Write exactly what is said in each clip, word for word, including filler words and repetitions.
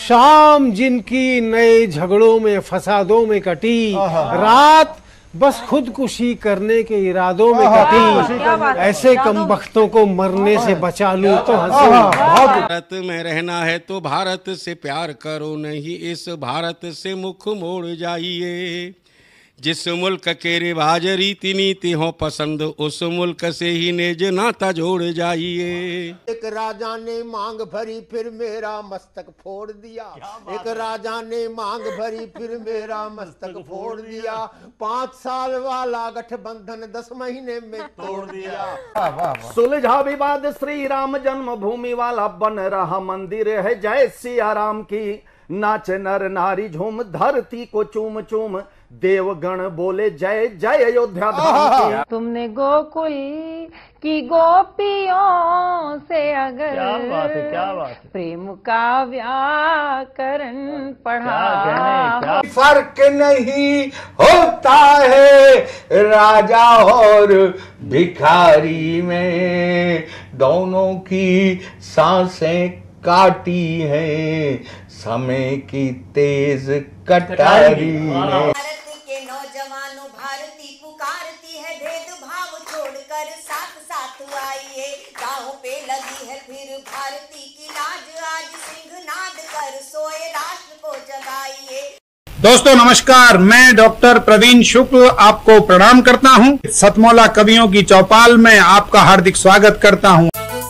शाम जिनकी नए झगड़ों में फसादों में कटी, रात बस खुदकुशी करने के इरादों में कटी, ऐसे कमबख्तों को मरने से बचा लूं तो हंसी। भारत में रहना है तो भारत से प्यार करो, नहीं इस भारत से मुख मोड़ जाइए। जिस मुल्क के रिवाज रीति नीति हो पसंद, उस मुल्क से ही नेज नाता जोड़ जाइए। एक राजा ने मांग भरी फिर मेरा मस्तक फोड़ दिया, एक राजा ने मांग भरी फिर मेरा मस्तक फोड़ दिया। पाँच साल वाला गठबंधन दस महीने में तोड़ दिया। सुलझा विवाद श्री राम जन्मभूमि वाला, बन रहा मंदिर है जय सिया राम की। नाच नर नारी झूम धरती को चूम चूम, देवगण बोले जय जय अयोध्या धाम की। तुमने गोकुल की गोपियों से अगर क्या बात है, क्या बात है। प्रेम का व्याकरण पढ़ा, फर्क नहीं होता है राजा और भिखारी में, दोनों की सांसें काटी है समय की तेज कटारी ने। भारत के नौजवानों भारती पुकारती है, भेदभाव छोड़कर साथ साथ आइए। गाँव पे लगी है फिर भारती की लाज, आज सिंहनाद कर सोए राष्ट्र को जगाइए। दोस्तों नमस्कार, मैं डॉक्टर प्रवीण शुक्ल आपको प्रणाम करता हूं। सतमौला कवियों की चौपाल में आपका हार्दिक स्वागत करता हूं।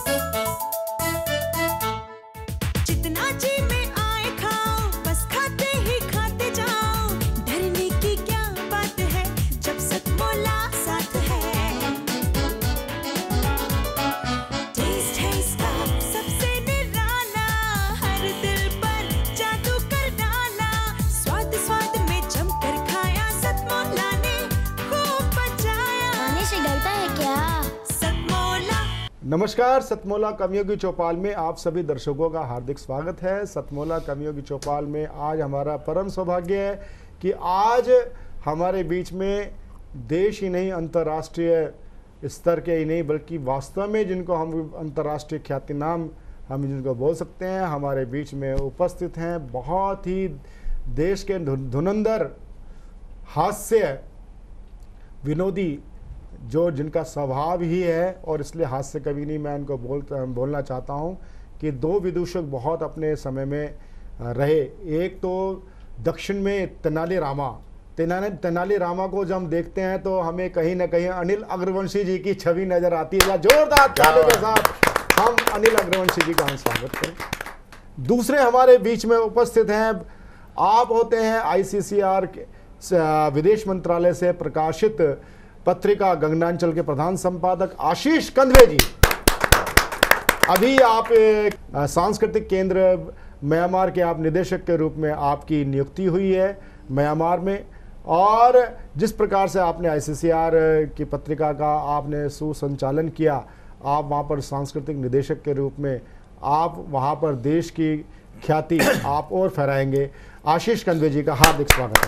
नमस्कार, सतमौला कवियों की चौपाल में आप सभी दर्शकों का हार्दिक स्वागत है। सतमौला कवियों की चौपाल में आज हमारा परम सौभाग्य है कि आज हमारे बीच में देश ही नहीं अंतर्राष्ट्रीय स्तर के ही नहीं बल्कि वास्तव में जिनको हम अंतर्राष्ट्रीय ख्याति नाम हम जिनको बोल सकते हैं, हमारे बीच में उपस्थित हैं। बहुत ही देश के धुरंधर हास्य विनोदी जो जिनका स्वभाव ही है, और इसलिए हास्य कवि नहीं मैं उनको बोलता बोलना चाहता हूँ कि दो विदूषक बहुत अपने समय में रहे। एक तो दक्षिण में तेनाली रामा तेनाली तेनाली रामा को जब हम देखते हैं तो हमें कहीं ना कहीं अनिल अग्रवंशी जी की छवि नजर आती है। जोरदार तालियों के साथ हम अनिल अग्रवंशी जी का हम स्वागत करें। दूसरे हमारे बीच में उपस्थित हैं, आप होते हैं आई सी सी आर विदेश मंत्रालय से प्रकाशित पत्रिका गगनांचल के प्रधान संपादक आशीष कंदवे जी। अभी आप सांस्कृतिक केंद्र म्यांमार के आप निदेशक के रूप में आपकी नियुक्ति हुई है म्यांमार में, और जिस प्रकार से आपने आई सी सी आर की पत्रिका का आपने सुसंचालन किया, आप वहाँ पर सांस्कृतिक निदेशक के रूप में आप वहाँ पर देश की ख्याति आप और फहराएंगे। आशीष कंदवे जी का हार्दिक स्वागत है।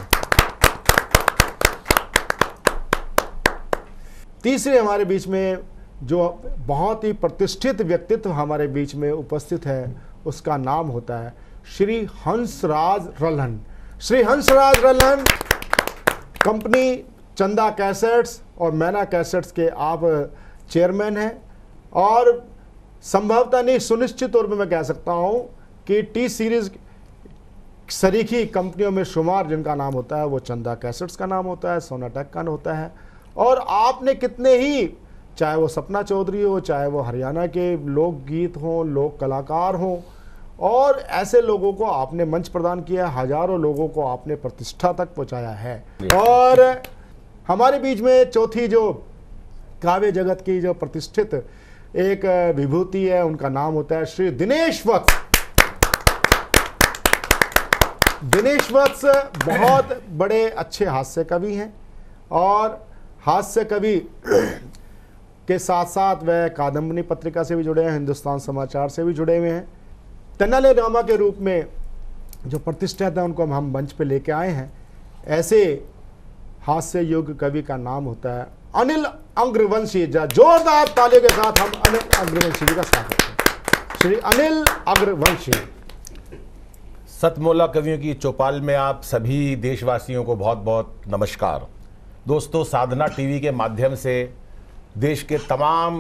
तीसरे हमारे बीच में जो बहुत ही प्रतिष्ठित व्यक्तित्व हमारे बीच में उपस्थित है, उसका नाम होता है श्री हंसराज रल्हन। श्री हंसराज रल्हन कंपनी चंदा कैसेट्स और मैना कैसेट्स के आप चेयरमैन हैं, और संभवतः नहीं सुनिश्चित तौर पे मैं कह सकता हूं कि टी सीरीज सरीखी कंपनियों में शुमार जिनका नाम होता है वो चंदा कैसेट्स का नाम होता है, सोनाटेक का होता है। और आपने कितने ही, चाहे वो सपना चौधरी हो, चाहे वो हरियाणा के लोकगीत हों, लोक कलाकार हों, और ऐसे लोगों को आपने मंच प्रदान किया, हजारों लोगों को आपने प्रतिष्ठा तक पहुंचाया है। और हमारे बीच में चौथी जो काव्य जगत की जो प्रतिष्ठित एक विभूति है, उनका नाम होता है श्री दिनेश वत्स। दिनेश वत्स बहुत बड़े अच्छे हास्य कवि हैं, और हास्य कवि के साथ साथ वह कादम्बनी पत्रिका से भी जुड़े हैं, हिंदुस्तान समाचार से भी जुड़े हुए हैं। तेनाली रामा के रूप में जो प्रतिष्ठित है उनको हम मंच पे लेके आए हैं। ऐसे हास्य युग कवि का नाम होता है अनिल अग्रवंशी। जोरदार तालियों के साथ हम अनिल अग्रवंशी जी का स्वागत करते हैं। श्री अनिल अग्रवंशी। सतमोला कवियों की चौपाल में आप सभी देशवासियों को बहुत बहुत नमस्कार। दोस्तों, साधना टीवी के माध्यम से देश के तमाम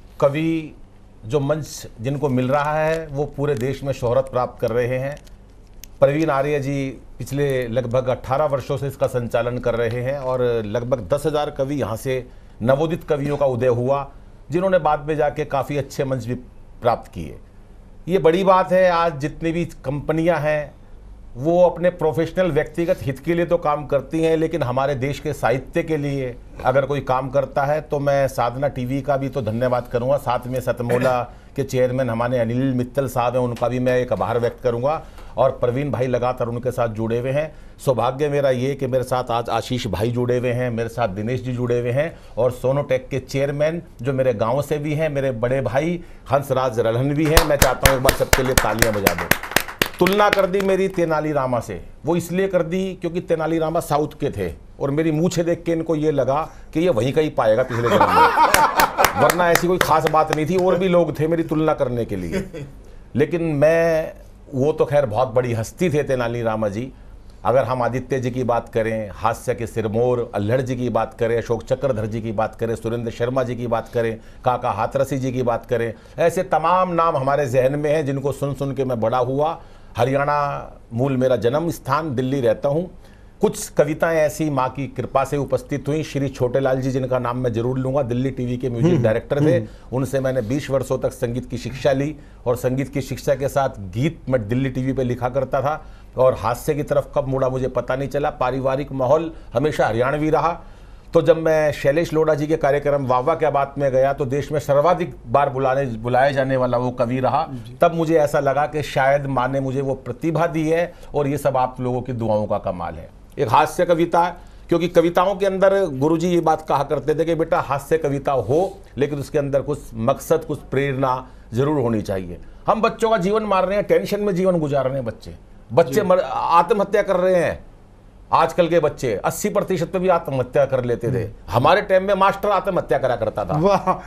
कवि जो मंच जिनको मिल रहा है वो पूरे देश में शोहरत प्राप्त कर रहे हैं। प्रवीण आर्य जी पिछले लगभग अठारह वर्षों से इसका संचालन कर रहे हैं और लगभग दस हज़ार कवि यहाँ से नवोदित कवियों का उदय हुआ, जिन्होंने बाद में जाके काफ़ी अच्छे मंच भी प्राप्त किए। ये बड़ी बात है। आज जितनी भी कंपनियां हैं वो अपने प्रोफेशनल व्यक्तिगत हित के लिए तो काम करती हैं, लेकिन हमारे देश के साहित्य के लिए अगर कोई काम करता है तो मैं साधना टीवी का भी तो धन्यवाद करूंगा। साथ में सतमोला के चेयरमैन हमारे अनिल मित्तल साहब हैं, उनका भी मैं एक आभार व्यक्त करूंगा। और प्रवीण भाई लगातार उनके साथ जुड़े हुए हैं। सौभाग्य मेरा ये कि मेरे साथ आज आशीष भाई जुड़े हुए हैं, मेरे साथ दिनेश जी जुड़े हुए हैं और सोनोटेक के चेयरमैन जो मेरे गांव से भी हैं, मेरे बड़े भाई हंसराज रल्हन भी हैं। मैं चाहता हूँ एक बार सबके लिए तालियां बजा दो। तुलना कर दी मेरी तेनाली रामा से, वो इसलिए कर दी क्योंकि तेनाली रामा साउथ के थे और मेरी मूछे देख के इनको ये लगा कि ये वहीं कहीं पाएगा पिछले जन्म में, वरना ऐसी कोई खास बात नहीं थी। और भी लोग थे मेरी तुलना करने के लिए, लेकिन मैं वो तो खैर बहुत बड़ी हस्ती थे तेनाली रामा जी। अगर हम आदित्य जी की बात करें, हास्य के सिरमौर अल्हड़ जी की बात करें, अशोक चक्रधर जी की बात करें, सुरेंद्र शर्मा जी की बात करें, काका हाथरसी जी की बात करें, ऐसे तमाम नाम हमारे जहन में हैं जिनको सुन सुन के मैं बड़ा हुआ। हरियाणा मूल मेरा जन्म स्थान, दिल्ली रहता हूँ। कुछ कविताएं ऐसी माँ की कृपा से उपस्थित हुई। श्री छोटेलाल जी, जिनका नाम मैं जरूर लूंगा, दिल्ली टीवी के म्यूजिक डायरेक्टर थे। उनसे मैंने बीस वर्षों तक संगीत की शिक्षा ली और संगीत की शिक्षा के साथ गीत मैं दिल्ली टीवी पे लिखा करता था। और हास्य की तरफ कब मुड़ा मुझे पता नहीं चला। पारिवारिक माहौल हमेशा हरियाणवी रहा। तो जब मैं शैलेश लोढ़ा जी के कार्यक्रम वाह वाह क्या बात में गया तो देश में सर्वाधिक बार बुलाने बुलाए जाने वाला वो कवि रहा। तब मुझे ऐसा लगा कि शायद माँ ने मुझे वो प्रतिभा दी है और ये सब आप लोगों की दुआओं का कमाल है। एक हास्य कविता है, क्योंकि कविताओं के अंदर गुरुजी ये बात कहा करते थे कि बेटा हास्य कविता हो लेकिन उसके अंदर कुछ मकसद, कुछ प्रेरणा जरूर होनी चाहिए। हम बच्चों का जीवन मार रहे हैं, टेंशन में जीवन गुजार रहे हैं। बच्चे बच्चे आत्महत्या कर रहे हैं। आजकल के बच्चे अस्सी प्रतिशत पे भी आत्महत्या कर लेते थे। हमारे टाइम में मास्टर आत्महत्या करा करता था।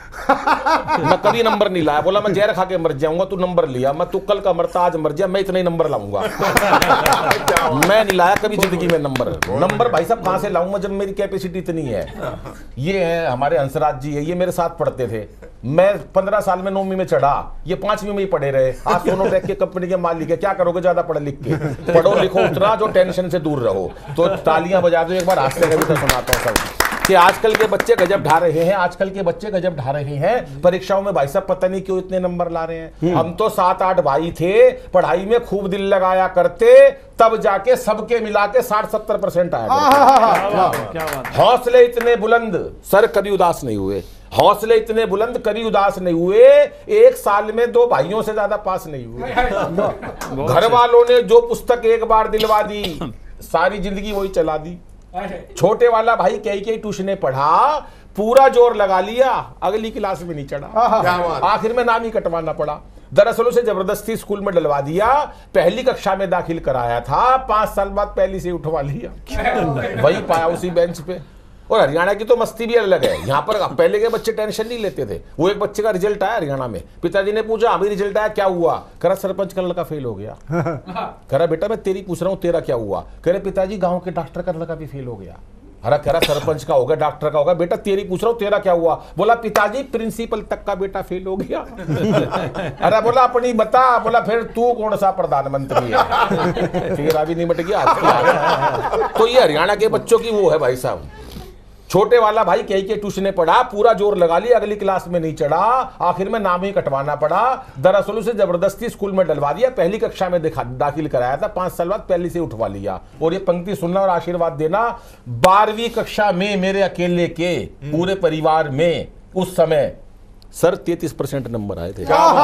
मैं कभी नंबर नहीं लाया, बोला मैं जहर खा के मर जाऊंगा, तू नंबर लिया। मैं तू कल का मरता आज मर जा, मैं इतने ही नंबर लाऊंगा। मैं नहीं लाया कभी जिंदगी में नंबर। नंबर भाई साहब कहां से लाऊंगा जब मेरी कैपेसिटी इतनी है। ये है हमारे हंसराज जी है, ये मेरे साथ पढ़ते थे। मैं पंद्रह साल में नौवीं में चढ़ा, ये पांचवीं में ही पढ़े रहे। आज सोनोटेक के कंपनी के मालिक है। क्या करोगे ज्यादा पढ़ लिख के? पढ़ो लिखो उतना जो टेंशन से दूर रहो। तो तालियां बजा दो एक बार। हास्य कविता सुनाता हूं सब कि आजकल के बच्चे गजब ढा रहे हैं। आजकल के बच्चे गजब ढा रहे हैं परीक्षाओं में। भाई साहब पता नहीं क्यों इतने नंबर ला रहे हैं। हम तो सात आठ भाई थे, पढ़ाई में खूब दिल लगाया करते, तब जाके सबके मिला के साठ सत्तर परसेंट आया। हौसले इतने बुलंद, सर कभी उदास नहीं हुए। हौसले इतने बुलंद, कभी उदास नहीं हुए। एक साल में दो भाइयों से ज्यादा पास नहीं हुए। घर वालों ने जो पुस्तक एक बार दिलवा दी, सारी जिंदगी वही चला दी। छोटे वाला भाई कई कई ट्यूशने पढ़ा, पूरा जोर लगा लिया, अगली क्लास में नहीं चढ़ा। आखिर में नाम ही कटवाना पड़ा। दरअसल उसे जबरदस्ती स्कूल में डलवा दिया। पहली कक्षा में दाखिल कराया था, पांच साल बाद पहली से उठवा लिया। वही पाया उसी बेंच पे। और हरियाणा की तो मस्ती भी अलग है। यहाँ पर पहले के बच्चे टेंशन नहीं लेते थे। वो एक बच्चे का रिजल्ट आया हरियाणा में, पिताजी ने पूछा अभी रिजल्ट आया क्या हुआ? करा सरपंच का लड़का फेल हो गया। करा बेटा मैं तेरी पूछ रहा हूँ तेरा क्या हुआ? करे पिताजी गाँव के डॉक्टर का लड़का भी फेल हो गया। अरे करा सरपंच का होगा, डॉक्टर का होगा। बेटा तेरी पूछ रहा हूँ तेरा क्या हुआ? बोला पिताजी प्रिंसिपल तक का बेटा फेल हो गया। अरे बोला अपनी बता। बोला फिर तू कौन सा प्रधानमंत्री है? तेरा भी नहीं मट गया। तो ये हरियाणा के बच्चों की वो है भाई साहब। छोटे वाला भाई कई के ट्यूशने पढ़ा, पूरा जोर लगा लिया, अगली क्लास में नहीं चढ़ा। आखिर में नाम ही कटवाना पड़ा। दरअसल उसे जबरदस्ती स्कूल में डलवा दिया। पहली कक्षा में दाखिल कराया था, पांच साल बाद पहली से उठवा लिया। और ये पंक्ति सुनना और आशीर्वाद देना। बारहवीं कक्षा में मेरे अकेले के पूरे परिवार में उस समय सर तैतीस परसेंट नंबर आए थे।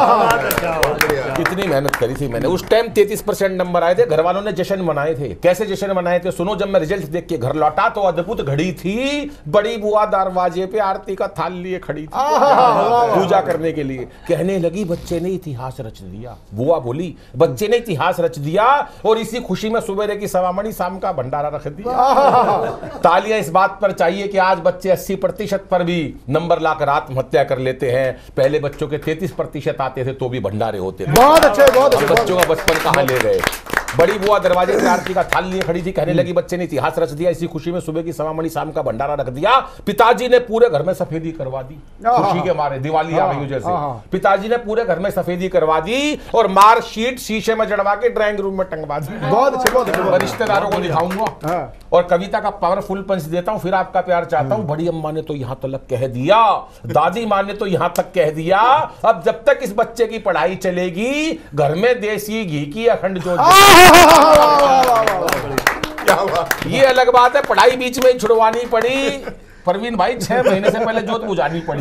इतनी मेहनत करी थी मैंने। उस टाइम तैतीस परसेंट नंबर आए थे। घर वालों ने जश्न मनाए थे। कैसे जश्न मनाए थे सुनो। जब मैं रिजल्ट देख के घर लौटा तो अद्भुत घड़ी थी। बड़ी बुआ दरवाजे पे आरती का थाल लिए खड़ी थी पूजा करने के लिए। कहने लगी बच्चे ने इतिहास रच दिया। बुआ बोली बच्चे ने इतिहास रच दिया और इसी खुशी में सुबह की सवामणी शाम का भंडारा रख दिया। तालियां इस बात पर चाहिए कि आज बच्चे अस्सी प्रतिशत पर भी नंबर लाकर आत्महत्या कर लेते हैं। पहले बच्चों के तैतीस प्रतिशत आते थे तो भी भंडारे होते थे। बहुत अच्छे, बहुत अच्छे। बच्चों का बचपन कहां ले गए। बड़ी बुआ दरवाजे से आरती का थाल लिए खड़ी थी, कहने लगी बच्चे ने इतिहास रच दिया, इसी खुशी में सुबह की सवा मणि शाम का भंडारा रख दिया। पिताजी ने पूरे घर में सफेदी करवा दी, खुशी के मारे, दिवाली आ गई जैसे। पिताजी ने पूरे घर में सफेदी करवा दी और मार्कशीट शीशे में जड़वा के ड्राइंग रूम में टंगवा दी। बहुत अच्छे, बहुत अच्छे। रिश्तेदारों को दिखाऊंगा और कविता का पावरफुल पंच देता हूं, फिर आपका प्यार चाहता हूं। बड़ी अम्मा ने तो यहां तक कह दिया, दादी माँ ने तो यहां तक कह दिया, अब जब तक इस बच्चे की पढ़ाई चलेगी घर में देसी घी की अखंड जोत। ये अलग बात है, पढ़ाई बीच में ही छुड़वानी पड़ी परवीन भाई, छह महीने से पहले जोत बुझानी पड़ी।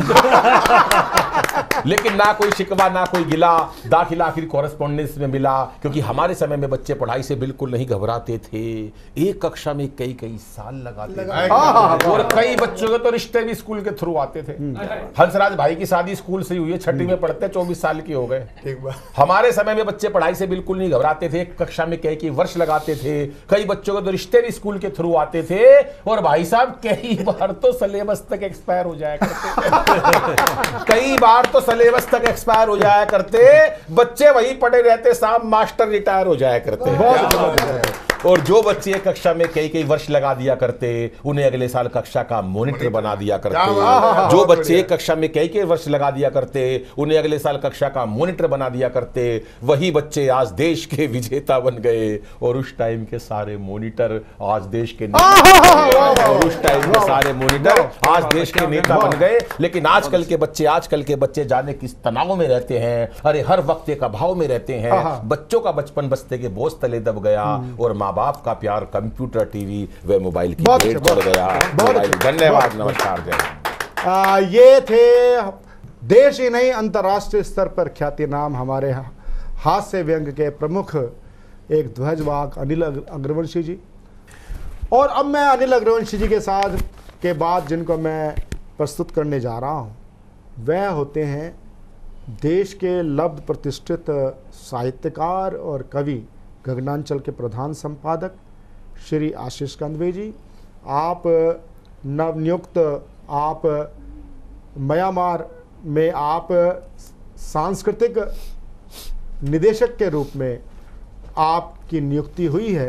लेकिन ना कोई शिकवा ना कोई गिला, दाखिला आखिर कॉरेस्पॉन्डेंस में मिला, क्योंकि हमारे समय में बच्चे पढ़ाई से बिल्कुल नहीं घबराते थे। एक कक्षा में कई कई साल लगाते थे और कई बच्चों के तो रिश्ते भी स्कूल के थ्रू आते थे। हंसराज भाई की शादी स्कूल से हुई है, छठी में पढ़ते चौबीस साल के हो गए। हमारे समय में बच्चे पढ़ाई से बिल्कुल नहीं घबराते थे, एक कक्षा में कई कई वर्ष लगाते थे, कई बच्चों के तो रिश्ते भी स्कूल के थ्रू आते थे। और भाई साहब कई बार तो सिलेबस तक एक्सपायर हो जाया करते कई बार तो सिलेबस तक एक्सपायर हो जाया करते, बच्चे वही पढ़े रहते, साहब मास्टर रिटायर हो जाया करते। और जो बच्चे एक कक्षा में कई कई वर्ष लगा दिया करते, उन्हें अगले साल कक्षा का मॉनिटर बना दिया करते। जो बच्चे एक कक्षा में कई कई वर्ष लगा दिया करते, उन्हें अगले साल कक्षा का मॉनिटर बना दिया करते। वही बच्चे आज देश के विजेता बन गए और उस टाइम के सारे मॉनिटर आज देश के नेता, और उस टाइम के सारे मॉनिटर आज देश के नेता बन गए। लेकिन आजकल के बच्चे आजकल के बच्चे जाने किस तनाव में रहते हैं, अरे हर वक्त एक अभाव में रहते हैं। बच्चों का बचपन बस्ते के बोझ तले दब गया और माँ बाप का प्यार कंप्यूटर, टीवी व मोबाइल की भेंट चढ़ गया। धन्यवाद, नमस्कार, जय। ये थे देश ही नहीं अंतर्राष्ट्रीय स्तर पर ख्यातिनाम हमारे हास्य व्यंग के प्रमुख एक ध्वजवाहक अनिल अग्रवंशी जी। और अब मैं अनिल अग्रवंशी जी के साथ के बाद जिनको मैं प्रस्तुत करने जा रहा हूँ वह होते हैं देश के लब्ध प्रतिष्ठित साहित्यकार और कवि गगनांचल के प्रधान संपादक श्री आशीष कंदवे जी। आप नवनियुक्त, आप म्यांमार में आप सांस्कृतिक निदेशक के रूप में आपकी नियुक्ति हुई है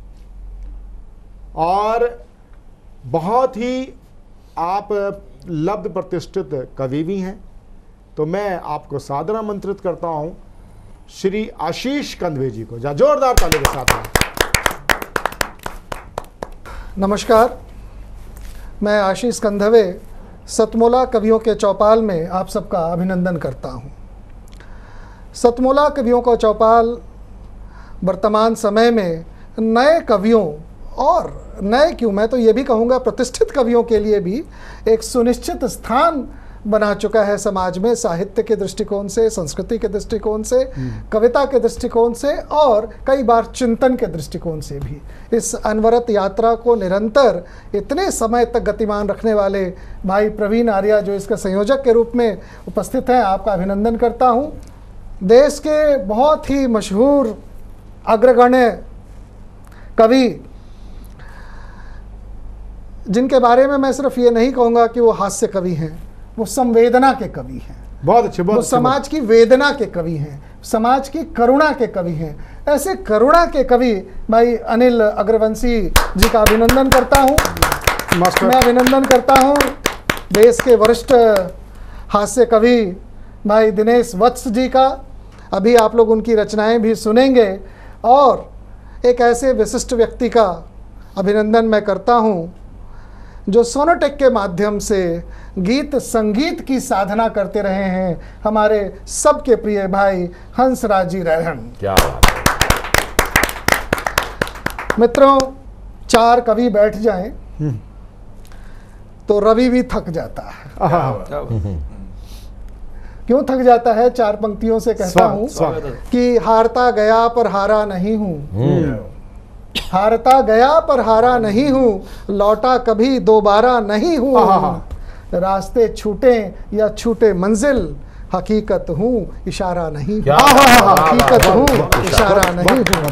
और बहुत ही आप लब्ध प्रतिष्ठित कवि भी हैं। तो मैं आपको सादर आमंत्रित करता हूं श्री आशीष कंदवे जी को, जा जोरदार ताली के साथ। नमस्कार, मैं आशीष कंदवे सतमोला कवियों के चौपाल में आप सबका अभिनंदन करता हूं। सतमोला कवियों का चौपाल वर्तमान समय में नए कवियों और नए क्यों, मैं तो ये भी कहूँगा प्रतिष्ठित कवियों के लिए भी एक सुनिश्चित स्थान बना चुका है समाज में, साहित्य के दृष्टिकोण से, संस्कृति के दृष्टिकोण से, कविता के दृष्टिकोण से और कई बार चिंतन के दृष्टिकोण से भी। इस अनवरत यात्रा को निरंतर इतने समय तक गतिमान रखने वाले भाई प्रवीण आर्या जो इसका संयोजक के रूप में उपस्थित हैं, आपका अभिनंदन करता हूँ। देश के बहुत ही मशहूर अग्रगण्य कवि जिनके बारे में मैं सिर्फ ये नहीं कहूँगा कि वो हास्य कवि हैं, वो संवेदना के कवि हैं। बहुत अच्छे, बहुत वो समाज की वेदना के कवि हैं, समाज की करुणा के कवि हैं। ऐसे करुणा के कवि भाई अनिल अग्रवंशी जी का अभिनंदन करता हूँ। मैं अभिनंदन करता हूँ देश के वरिष्ठ हास्य कवि भाई दिनेश वत्स जी का। अभी आप लोग उनकी रचनाएं भी सुनेंगे। और एक ऐसे विशिष्ट व्यक्ति का अभिनंदन मैं करता हूँ जो सोनोटेक के माध्यम से गीत संगीत की साधना करते रहे हैं, हमारे सबके प्रिय भाई हंसराज जी रहन। क्या बात है। मित्रों, चार कवि बैठ जाएं तो रवि भी थक जाता है। क्यों थक जाता है? चार पंक्तियों से कहता हूं कि हारता गया पर हारा नहीं हूं, हारता गया पर हारा नहीं हूं, लौटा कभी दोबारा नहीं हूं, रास्ते छूटे या छूटे मंजिल, हकीकत हूं इशारा नहीं, हकीकत हूं इशारा नहीं हूं।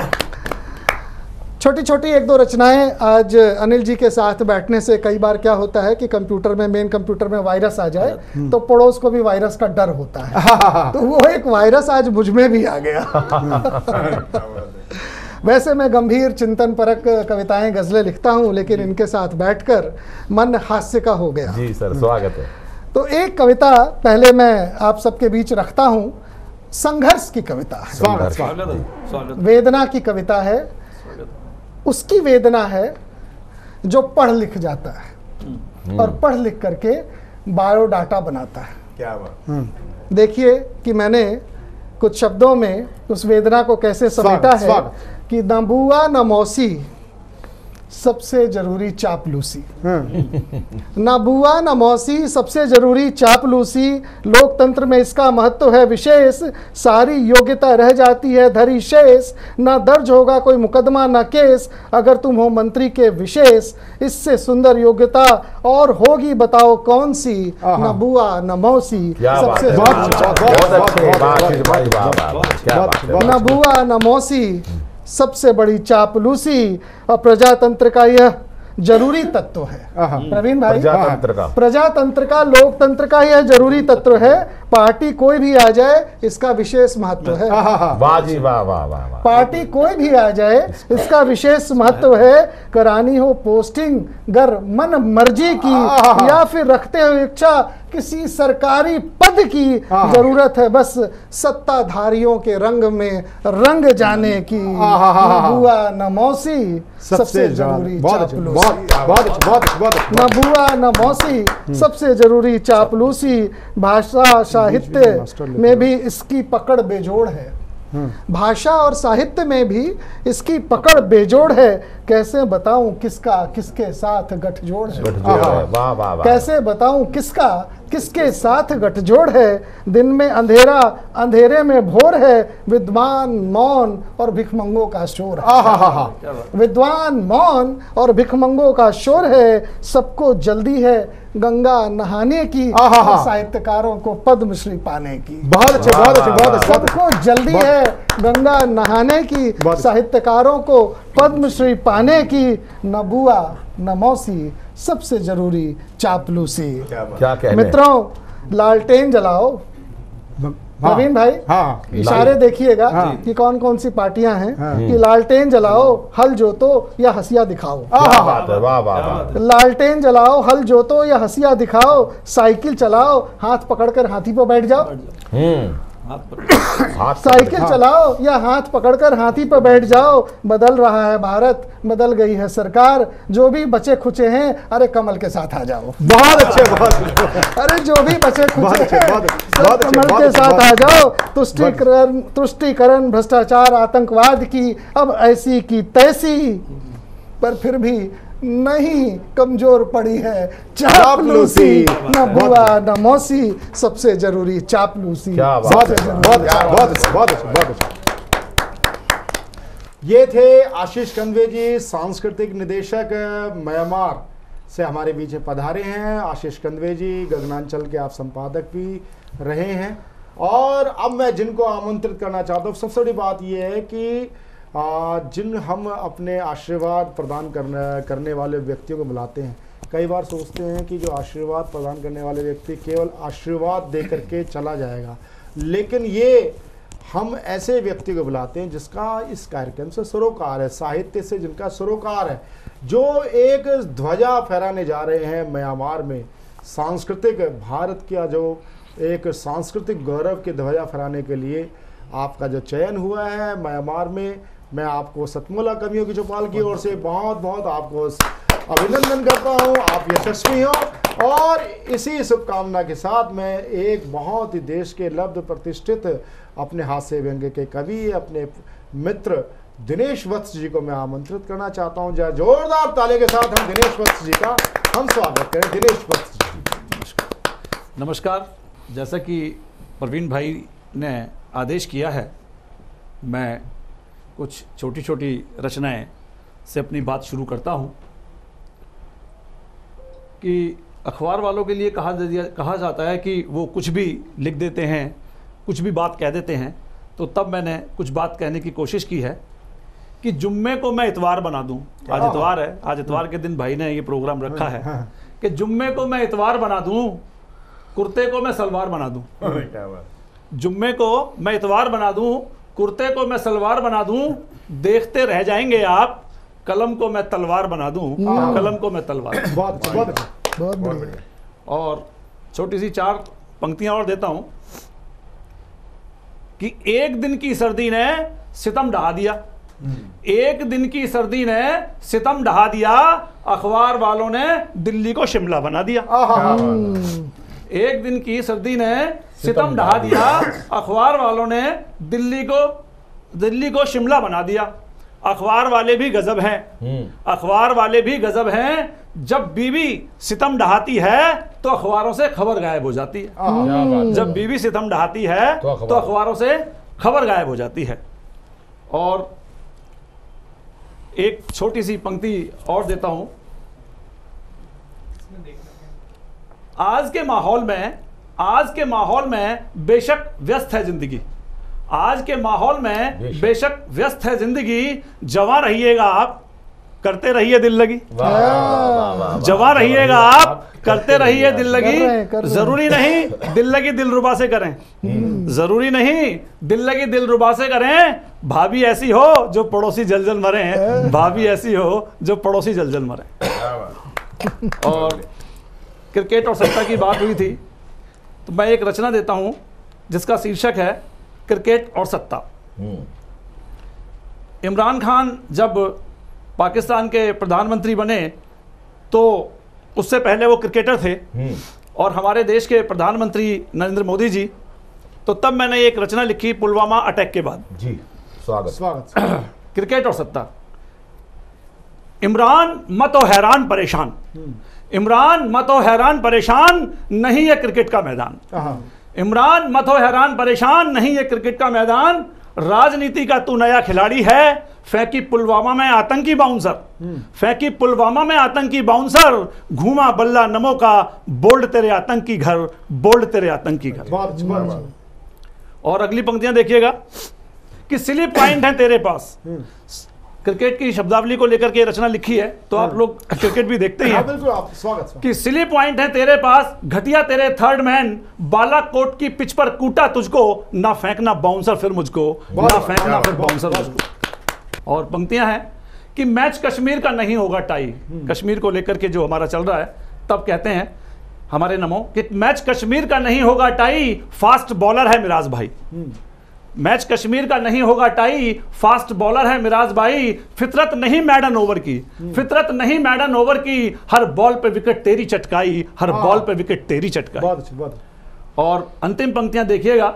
छोटी छोटी एक दो रचनाएं आज अनिल जी के साथ बैठने से कई बार क्या होता है कि कंप्यूटर में, मेन कंप्यूटर में वायरस आ जाए तो पड़ोस को भी वायरस का डर होता है। तो वो एक वायरस आज मुझ में भी आ गया। वैसे मैं गंभीर चिंतन परक कविताएं गजलें लिखता हूं, लेकिन इनके साथ बैठकर मन हास्य का हो गया। जी सर, स्वागत है। तो एक कविता पहले मैं आप सबके बीच रखता हूं, संघर्ष की कविता है, स्वागत स्वागत वेदना की कविता है। उसकी वेदना है जो पढ़ लिख जाता है और पढ़ लिख करके बायोडाटा बनाता है। क्या बात। देखिए कि मैंने कुछ शब्दों में उस वेदना को कैसे समेटा है कि न बुआ न मौसी सबसे जरूरी चापलूसी, न बुआ न मौसी सबसे जरूरी चापलूसी, लोकतंत्र में इसका महत्व है विशेष, सारी योग्यता रह जाती है धरी शेष, न दर्ज होगा कोई मुकदमा न केस, अगर तुम हो मंत्री के विशेष, इससे सुंदर योग्यता और होगी बताओ कौन सी, न बुआ न मौसी सबसे न बुआ न मौसी सबसे बड़ी चापलूसी, और प्रजातंत्र का यह जरूरी तत्व है। प्रवीण भाई, प्रजातंत्र का प्रजातंत्र का लोकतंत्र का यह जरूरी तत्व है। पार्टी कोई भी आ जाए इसका विशेष महत्व है। वाह जी वाह वाह वाह वाह। पार्टी कोई भी आ जाए इसका विशेष महत्व है। करानी हो पोस्टिंग गर मन मर्जी की, या फिर रखते हो इच्छा किसी सरकारी पद की, जरूरत है बस सत्ताधारियों के रंग में रंग जाने की, न बुआ न मौसी सबसे जरूरी चापलूसी, न बुआ न मौसी सबसे जरूरी चापलूसी। भाषा साहित्य में भी इसकी पकड़ बेजोड़ है, भाषा और साहित्य में भी इसकी पकड़ बेजोड़ है। कैसे बताऊं किसका किसके साथ गठजोड़ है, वाह वाह वाह। कैसे बताऊं किसका किसके साथ गठजोड़ है। दिन में अंधेरा अंधेरे में भोर है, विद्वान मौन और भिखमंगों का शोर है। विद्वान मौन और भिखमंगों का शोर है। सबको जल्दी है गंगा नहाने की, साहित्यकारों को पद्मश्री पाने की। बहुत अच्छे बहुत अच्छे बहुत अच्छे। सबको जल्दी है गंगा नहाने की, साहित्यकारों को पद्मश्री पाने की, न बुआ न मौसी सबसे जरूरी चापलूसी। क्या कहने। मित्रों लालटेन जलाओ। प्रवीण भाई, हाँ, इशारे देखिएगा कि कौन कौन सी पार्टियां हैं कि लालटेन जलाओ, हल जोतो या हंसिया दिखाओ। वाह वाह। लालटेन जलाओ, हल जोतो या हंसिया दिखाओ, साइकिल चलाओ, हाथ पकड़कर हाथी पर बैठ जाओ। साइकिल चलाओ या हाथ पकड़कर हाथी पर बैठ जाओ। बदल रहा है भारत, बदल गई है सरकार, जो भी बचे खुचे हैं अरे कमल के साथ आ जाओ। बहुत अच्छे बहुत। अरे जो भी बचे खुचे हैं सब कमल के साथ आ जाओ। तुष्टिकरण तुष्टिकरण भ्रष्टाचार आतंकवाद की अब ऐसी की तैसी, पर फिर भी नहीं कमजोर पड़ी है चापलूसी, न बुआ न मौसी सबसे जरूरी चापलूसी। बहुत बहुत बहुत बहुत। ये थे आशीष कंदवे जी, सांस्कृतिक निदेशक म्यांमार से हमारे बीच पधारे हैं। आशीष कंदवे जी गगनांचल के आप संपादक भी रहे हैं। और अब मैं जिनको आमंत्रित करना चाहता हूँ, सबसे बड़ी बात यह है कि जिन हम अपने आशीर्वाद प्रदान करने करने वाले व्यक्तियों को बुलाते हैं, कई बार सोचते हैं कि जो आशीर्वाद प्रदान करने वाले व्यक्ति केवल आशीर्वाद दे करके चला जाएगा, लेकिन ये हम ऐसे व्यक्ति को बुलाते हैं जिसका इस कार्यक्रम से सरोकार है, साहित्य से जिनका सरोकार है, जो एक ध्वजा फहराने जा रहे हैं म्यांमार में। सांस्कृतिक भारत का जो एक सांस्कृतिक गौरव के ध्वजा फहराने के लिए आपका जो चयन हुआ है म्यांमार में, मैं आपको सतमोला कवियों की चौपाल की ओर से बहुत बहुत आपको अभिनंदन करता हूं। आप यशस्वी हो। और इसी शुभकामना के साथ मैं एक बहुत ही देश के लब्ध प्रतिष्ठित अपने हास्य व्यंग्य के कवि, अपने मित्र दिनेश वत्स जी को मैं आमंत्रित करना चाहता हूं। जरा जोरदार ताली के साथ हम दिनेश वत्स जी का हम स्वागत करें। दिनेश वत्स जी नमस्कार। जैसा कि प्रवीण भाई ने आदेश किया है, मैं कुछ छोटी छोटी रचनाएं से अपनी बात शुरू करता हूं कि अखबार वालों के लिए कहा कहा जाता है कि वो कुछ भी लिख देते हैं, कुछ भी बात कह देते हैं। तो तब मैंने कुछ बात कहने की कोशिश की है कि जुम्मे को मैं इतवार बना दूं। आज इतवार है, आज इतवार के दिन भाई ने ये प्रोग्राम रखा है कि जुम्मे को मैं इतवार बना दूं, कुर्ते को मैं सलवार बना दूं। जुम्मे को मैं इतवार बना दूं, कुर्ते को मैं सलवार बना दूं, देखते रह जाएंगे आप, कलम को मैं तलवार बना दूं, कलम को मैं तलवार। बहुत बहुत बहुत बढ़िया। और छोटी सी चार पंक्तियां और देता हूं कि एक दिन की सर्दी ने सितम ढहा दिया, एक दिन की सर्दी ने सितम ढहा दिया, अखबार वालों ने दिल्ली को शिमला बना दिया। एक दिन की सर्दी ने सितम ढहा दिया, अखबार वालों ने दिल्ली को दिल्ली को शिमला बना दिया। अखबार वाले भी गजब हैं, अखबार वाले भी गजब हैं, जब बीवी सितम ढहाती है तो अखबारों से खबर गायब हो जाती है। जब बीवी सितम ढहाती है तो अखबारों से खबर गायब हो जाती है। और एक छोटी सी पंक्ति और देता हूं, आज के माहौल में आज के माहौल में बेशक व्यस्त है जिंदगी, आज के माहौल में बेशक व्यस्त है जिंदगी, जवां रहिएगा आप, करते रहिए दिल लगी। जवां रहिएगा आप, करते रहिए दिल लगी। जरूरी नहीं दिल लगी दिलरुबा से करें, जरूरी नहीं दिल लगी दिलरुबा से करें, भाभी ऐसी हो जो पड़ोसी जल जल मरे, भाभी ऐसी हो जो पड़ोसी जल जल मरे। और क्रिकेट और सत्ता की बात हुई थी तो मैं एक रचना देता हूं जिसका शीर्षक है क्रिकेट और सत्ता। इमरान खान जब पाकिस्तान के प्रधानमंत्री बने तो उससे पहले वो क्रिकेटर थे, और हमारे देश के प्रधानमंत्री नरेंद्र मोदी जी, तो तब मैंने एक रचना लिखी पुलवामा अटैक के बाद। जी स्वागत स्वागत। क्रिकेट और सत्ता। इमरान मत हो हैरान परेशान, इमरान मत हो हैरान परेशान, नहीं है क्रिकेट का मैदान। इमरान मत हो हैरान परेशान, नहीं है क्रिकेट का मैदान, राजनीति का तू नया खिलाड़ी है, फेंकी पुलवामा में आतंकी बाउंसर, फेंकी पुलवामा में आतंकी बाउंसर, घूमा बल्ला नमो का, बोल्ड तेरे आतंकी घर, बोल्ड तेरे आतंकी घर। और अगली पंक्तियां देखिएगा कि स्लिप पॉइंट है तेरे पास। क्रिकेट की शब्दावली को लेकर के रचना लिखी है तो आप लोग क्रिकेट भी देखते ही हैं। बिल्कुल आप स्वागत। कि स्लिप पॉइंट है तेरे पास, घटिया तेरे थर्ड मैन, बालाकोट की पिच पर कूटा तुझको, ना फेंकना बाउंसर फिर मुझको, ना फेंकना फिर बाउंसर मुझको। और पंक्तियां हैं कि मैच कश्मीर का नहीं होगा टाई, कश्मीर को लेकर के जो हमारा चल रहा है, तब कहते हैं हमारे नमो कि मैच कश्मीर का नहीं होगा टाई, फास्ट बॉलर है मिराज भाई। मैच कश्मीर का नहीं होगा टाई, फास्ट बॉलर है मिराज भाई, फितरत नहीं मैडन ओवर की, फितरत नहीं मैडन ओवर की, हर बॉल पे विकेट तेरी चटकाई, हर बॉल पे विकेट तेरी चटकाई। बहुत अच्छी बात। और अंतिम पंक्तियां देखिएगा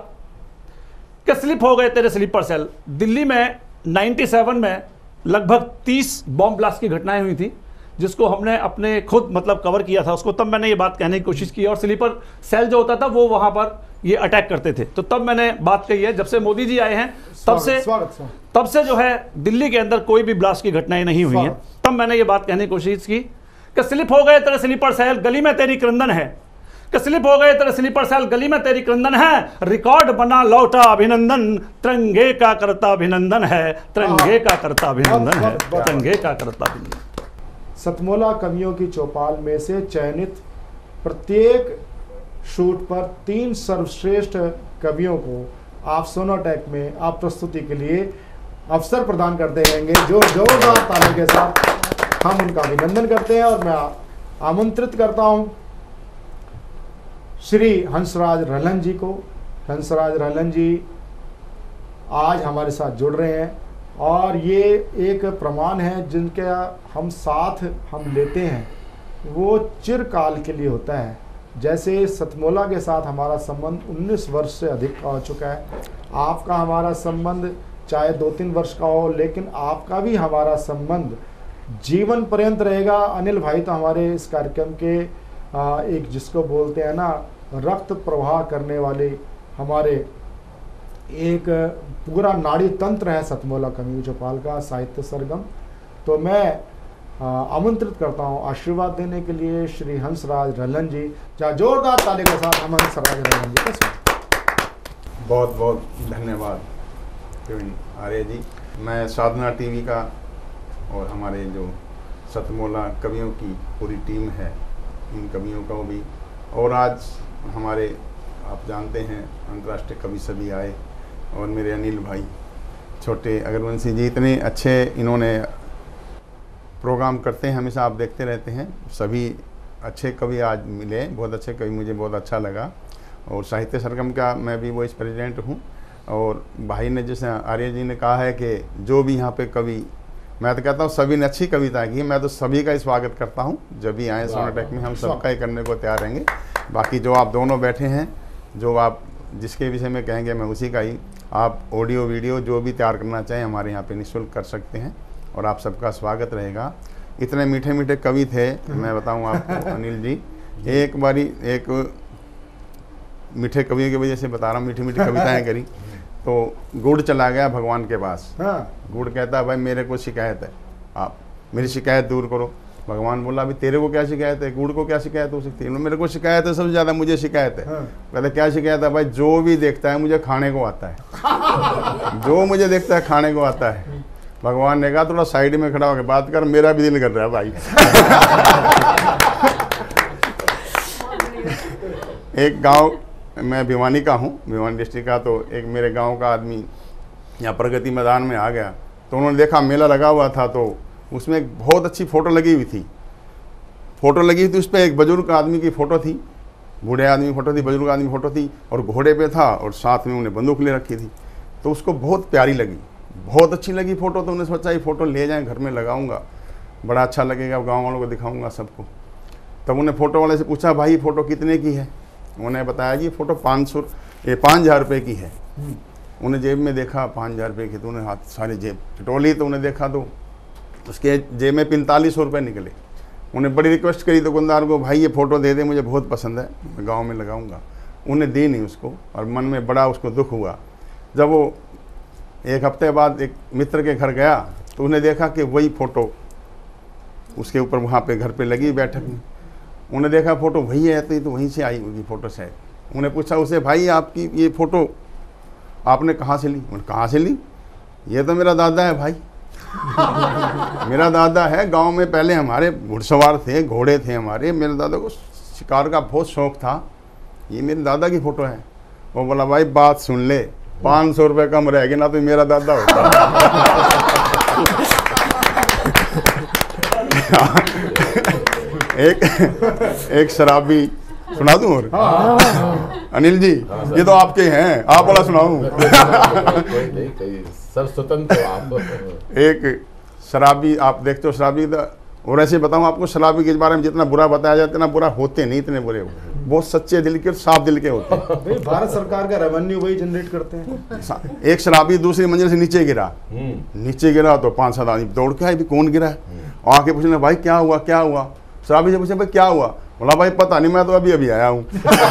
कि स्लिप हो गए तेरे स्लीपर सेल। दिल्ली में सत्तानवे में लगभग तीस बॉम्ब ब्लास्ट की घटनाएं हुई थी, जिसको हमने अपने खुद मतलब कवर किया था उसको, तब मैंने ये बात कहने की कोशिश की। और स्लीपर सेल जो होता था वो वहां पर ये अटैक करते थे, तो तब मैंने बात कही है। जब से मोदी जी आए हैं तब से तब से जो है दिल्ली के अंदर कोई भी ब्लास्ट की घटनाएं नहीं हुई हैं। तब मैंने ये बात कहने की कोशिश की कि स्लिप हो गए तेरे स्लीपर सेल, गली में तेरी क्रंदन है, कि स्लिप हो गए तेरे स्लीपर सेल, गली में तेरी क्रंदन है, रिकॉर्ड बना लौटा अभिनंदन, तिरंगे का करता अभिनंदन है, तिरंगे का करता अभिनंदन है, तिरंगे का करता अभिनंदन। सतमोला कवियों की चौपाल में से चयनित प्रत्येक शूट पर तीन सर्वश्रेष्ठ कवियों को आप सोनोटेक में आप प्रस्तुति के लिए अवसर प्रदान करते रहेंगे। जो जोरदार ताली के साथ हम उनका अभिनंदन करते हैं। और मैं आमंत्रित करता हूं श्री हंसराज रहलन जी को। हंसराज रहलन जी आज हमारे साथ जुड़ रहे हैं और ये एक प्रमाण है जिनका हम साथ हम लेते हैं वो चिरकाल के लिए होता है। जैसे सतमोला के साथ हमारा संबंध उन्नीस वर्ष से अधिक का हो चुका है, आपका हमारा संबंध चाहे दो तीन वर्ष का हो, लेकिन आपका भी हमारा संबंध जीवन पर्यंत रहेगा। अनिल भाई तो हमारे इस कार्यक्रम के एक जिसको बोलते हैं ना रक्त प्रवाह करने वाले हमारे एक पूरा नाड़ी तंत्र है सतमोला कवियों की चौपाल का साहित्य सरगम। तो मैं आमंत्रित करता हूं आशीर्वाद देने के लिए श्री हंसराज रहलन जी। जहाँ जोरदार ताली के साथ हम हंसराज रहलन जी का बहुत बहुत धन्यवाद प्रवीण आर्य जी। मैं साधना टीवी का और हमारे जो सतमोला कवियों की पूरी टीम है इन कवियों को भी, और आज हमारे आप जानते हैं अंतर्राष्ट्रीय कवि सभी आए और मेरे अनिल भाई छोटे अग्रवंशी जी इतने अच्छे इन्होंने प्रोग्राम करते हैं, हमेशा आप देखते रहते हैं। सभी अच्छे कवि आज मिले, बहुत अच्छे कवि, मुझे बहुत अच्छा लगा। और साहित्य सरगम का मैं भी वाइस प्रेसिडेंट हूँ। और भाई ने जैसे आर्य जी ने कहा है कि जो भी यहाँ पे कवि, मैं तो कहता हूँ सभी ने अच्छी कविता की, मैं तो सभी का ही स्वागत करता हूँ। जब भी आए सोनाटेक में हम सबका ही करने को तैयार रहेंगे। बाकी जो आप दोनों बैठे हैं, जो आप जिसके विषय में कहेंगे मैं उसी का ही, आप ऑडियो वीडियो जो भी तैयार करना चाहें हमारे यहाँ पे निःशुल्क कर सकते हैं और आप सबका स्वागत रहेगा। इतने मीठे मीठे कवि थे, मैं बताऊँ आपको अनिल जी, एक बारी एक मीठे कवियों की वजह से बता रहा हूँ, मीठी मीठी कविताएँ करी। तो गुड़ चला गया भगवान के पास। हाँ। गुड़ कहता है भाई मेरे को शिकायत है, आप मेरी शिकायत दूर करो। भगवान बोला अभी तेरे को क्या शिकायत है, गुड़ को क्या शिकायत हो सकती है? मेरे को शिकायत है, सबसे ज़्यादा मुझे शिकायत है। हाँ। कहते क्या शिकायत है? भाई जो भी देखता है मुझे खाने को आता है। जो मुझे देखता है खाने को आता है। भगवान ने कहा थोड़ा साइड में खड़ा होकर बात कर, मेरा भी दिल कर रहा है भाई। एक गांव, मैं भिवानी का हूँ, भिवानी डिस्ट्रिक्ट का, तो एक मेरे गांव का आदमी यहाँ प्रगति मैदान में आ गया। तो उन्होंने देखा मेला लगा हुआ था, तो उसमें एक बहुत अच्छी फ़ोटो लगी हुई थी। फ़ोटो लगी हुई थी, उस पर एक बुजुर्ग आदमी की फ़ोटो थी, बूढ़े आदमी की फ़ोटो थी, बुजुर्ग आदमी की फ़ोटो थी, और घोड़े पे था और साथ में उन्हें बंदूक ले रखी थी। तो उसको बहुत प्यारी लगी, बहुत अच्छी लगी फ़ोटो। तो उन्हें सोचा ये फ़ोटो ले जाएँ, घर में लगाऊंगा, बड़ा अच्छा लगेगा, गाँव वालों को दिखाऊँगा सबको। तब उन्हें फ़ोटो वाले से पूछा भाई फ़ोटो कितने की है? उन्हें बताया जी फ़ोटो पाँच सौ ये पाँच हज़ार रुपये की है। उन्हें जेब में देखा पाँच हज़ार रुपये की, तो उन्हें हाथ सारे जेब टटोली, तो उन्हें देखा तो उसके जेब में पैंतालीस सौ रुपये निकले। उन्हें बड़ी रिक्वेस्ट करी दुकानदार को, भाई ये फ़ोटो दे दे, मुझे बहुत पसंद है, मैं गाँव में लगाऊंगा। उन्हें दी नहीं उसको, और मन में बड़ा उसको दुख हुआ। जब वो एक हफ्ते बाद एक मित्र के घर गया, तो उन्हें देखा कि वही फ़ोटो उसके ऊपर वहाँ पे घर पे लगी बैठक में। उन्हें देखा फ़ोटो वही है, तो ये तो वहीं से आई होगी फ़ोटो शायद। उन्हें पूछा उसे, भाई आपकी ये फ़ोटो आपने कहाँ से ली? उन्हें कहाँ से ली? ये तो मेरा दादा है भाई। मेरा दादा है, गांव में पहले हमारे घुड़सवार थे, घोड़े थे हमारे, मेरे दादा को शिकार का बहुत शौक था, ये मेरे दादा की फ़ोटो है। वो बोला भाई बात सुन ले, पाँच सौ रुपये कम रहेगी ना तो मेरा दादा होता। एक एक शराबी सुना दूं और? हाँ। अनिल जी, ये तो आपके हैं, आप वाला सुनाऊं? सब स्वतंत्र आप। एक शराबी, आप देखते हो शराबी, और ऐसे बताऊं आपको, शराबी के बारे में जितना बुरा बताया जाए इतना बुरा होते नहीं, इतने बुरे हो, बहुत सच्चे दिल के, साफ दिल के होते हैं। भारत सरकार का रेवेन्यू वही जनरेट करते हैं। एक शराबी दूसरी मंजिल से नीचे गिरा, नीचे गिरा तो पांच सात आदमी दौड़ के आए, भी कौन गिरा है? और आके पूछने भाई क्या हुआ क्या हुआ? शराबी से पूछे भाई क्या हुआ? बोला भाई पता नहीं, मैं तो अभी अभी आया हूँ।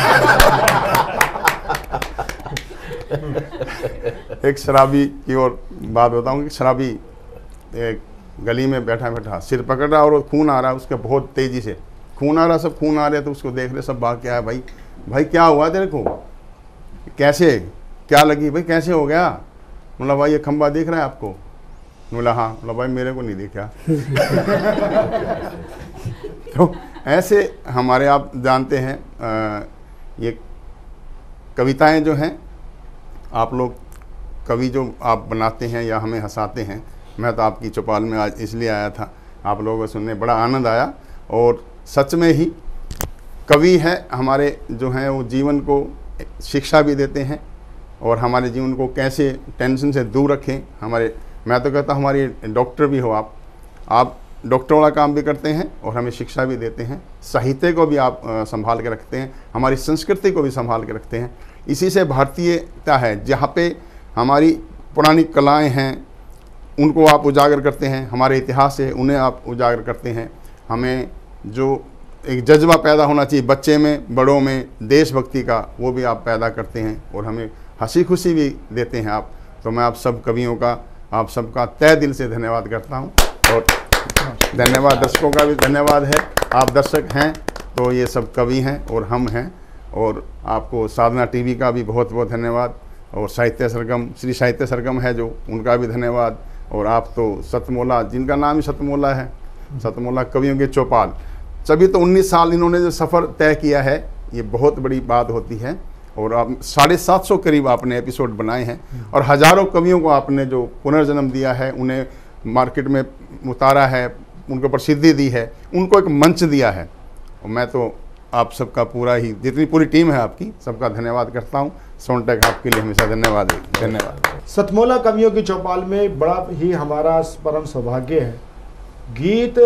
एक शराबी की और बात बताऊँ कि शराबी एक गली में बैठा बैठा सिर पकड़ रहा और खून आ रहा है उसके, बहुत तेजी से खून आ रहा, सब खून आ रहे, तो उसको देख रहे सब, भाग के आया, भाई भाई क्या हुआ तेरे को, कैसे क्या लगी भाई, कैसे हो गया? बोला भाई ये खंबा दिख रहा है आपको? बोला हाँ। बोला भाई मेरे को नहीं दिखा। तो ऐसे हमारे, आप जानते हैं आ, ये कविताएं जो हैं, आप लोग कवि जो आप बनाते हैं या हमें हंसाते हैं, मैं तो आपकी चौपाल में आज इसलिए आया था, आप लोगों को सुनने बड़ा आनंद आया। और सच में ही कवि है हमारे जो हैं वो जीवन को शिक्षा भी देते हैं और हमारे जीवन को कैसे टेंशन से दूर रखें। हमारे, मैं तो कहता हूँ हमारी डॉक्टर भी हो आप आप डॉक्टर वाला काम भी करते हैं और हमें शिक्षा भी देते हैं, साहित्य को भी आप संभाल के रखते हैं, हमारी संस्कृति को भी संभाल के रखते हैं। इसी से भारतीयता है, जहाँ पे हमारी पुरानी कलाएं हैं उनको आप उजागर करते हैं, हमारे इतिहास है उन्हें आप उजागर करते हैं। हमें जो एक जज्बा पैदा होना चाहिए बच्चे में, बड़ों में, देशभक्ति का, वो भी आप पैदा करते हैं और हमें हंसी खुशी भी देते हैं आप। तो मैं आप सब कवियों का, आप सबका तहे दिल से धन्यवाद करता हूँ और धन्यवाद दर्शकों का भी धन्यवाद है। आप दर्शक हैं तो ये सब कवि हैं और हम हैं, और आपको साधना टीवी का भी बहुत बहुत धन्यवाद, और साहित्य सरगम, श्री साहित्य सरगम है जो, उनका भी धन्यवाद। और आप तो सतमोला, जिनका नाम ही सतमोला है, सतमोला कवियों के चौपाल, सभी तो उन्नीस साल इन्होंने जो सफ़र तय किया है, ये बहुत बड़ी बात होती है। और आप साढ़े सात सौ करीब आपने एपिसोड बनाए हैं और हजारों कवियों को आपने जो पुनर्जन्म दिया है, उन्हें मार्केट में उतारा है, उनको प्रसिद्धि दी है, उनको एक मंच दिया है। और मैं तो आप सबका पूरा ही, जितनी पूरी टीम है आपकी, सबका धन्यवाद करता हूँ। सोनटेक आपके लिए हमेशा धन्यवाद धन्यवाद। सतमोला कवियों की चौपाल में बड़ा ही हमारा परम सौभाग्य है, गीत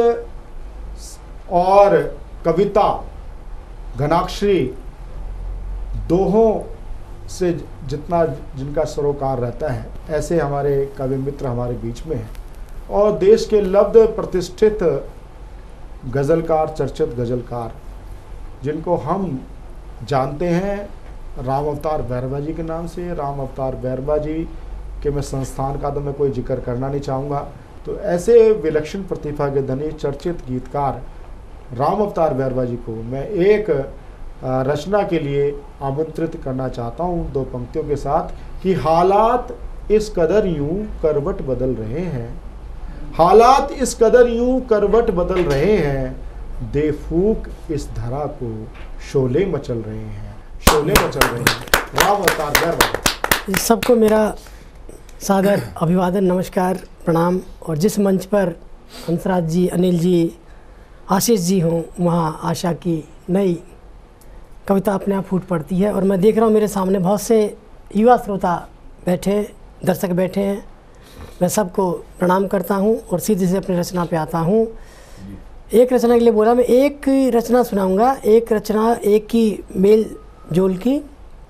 और कविता घनाक्षरी दोहों से जितना जिनका सरोकार रहता है, ऐसे हमारे कवि मित्र हमारे बीच में हैं और देश के लब्ध प्रतिष्ठित गज़लकार, चर्चित गज़लकार जिनको हम जानते हैं राम अवतार बैरवा जी के नाम से। राम अवतार बैरवा जी के मैं संस्थान का तो मैं कोई जिक्र करना नहीं चाहूँगा। तो ऐसे विलक्षण प्रतिभा के धनी चर्चित गीतकार राम अवतार बैरवा जी को मैं एक रचना के लिए आमंत्रित करना चाहता हूँ दो पंक्तियों के साथ कि हालात इस कदर यूं करवट बदल रहे हैं, हालात इस कदर यूं करवट बदल रहे हैं, बेफूक इस धरा को शोले मचल रहे हैं, शोले मचल रहे हैं। राम अवतार बैरवा। सबको मेरा सादर अभिवादन, नमस्कार, प्रणाम। और जिस मंच पर हंसराज जी, अनिल जी, आशीष जी हों, वहाँ आशा की नई कविता अपने आप फूट पड़ती है। और मैं देख रहा हूँ मेरे सामने बहुत से युवा श्रोता बैठे, दर्शक बैठे हैं। मैं सबको प्रणाम करता हूँ और सीधे से अपनी रचना पे आता हूँ। एक रचना के लिए बोला, मैं एक रचना सुनाऊंगा, एक रचना एक की मेल जोल की।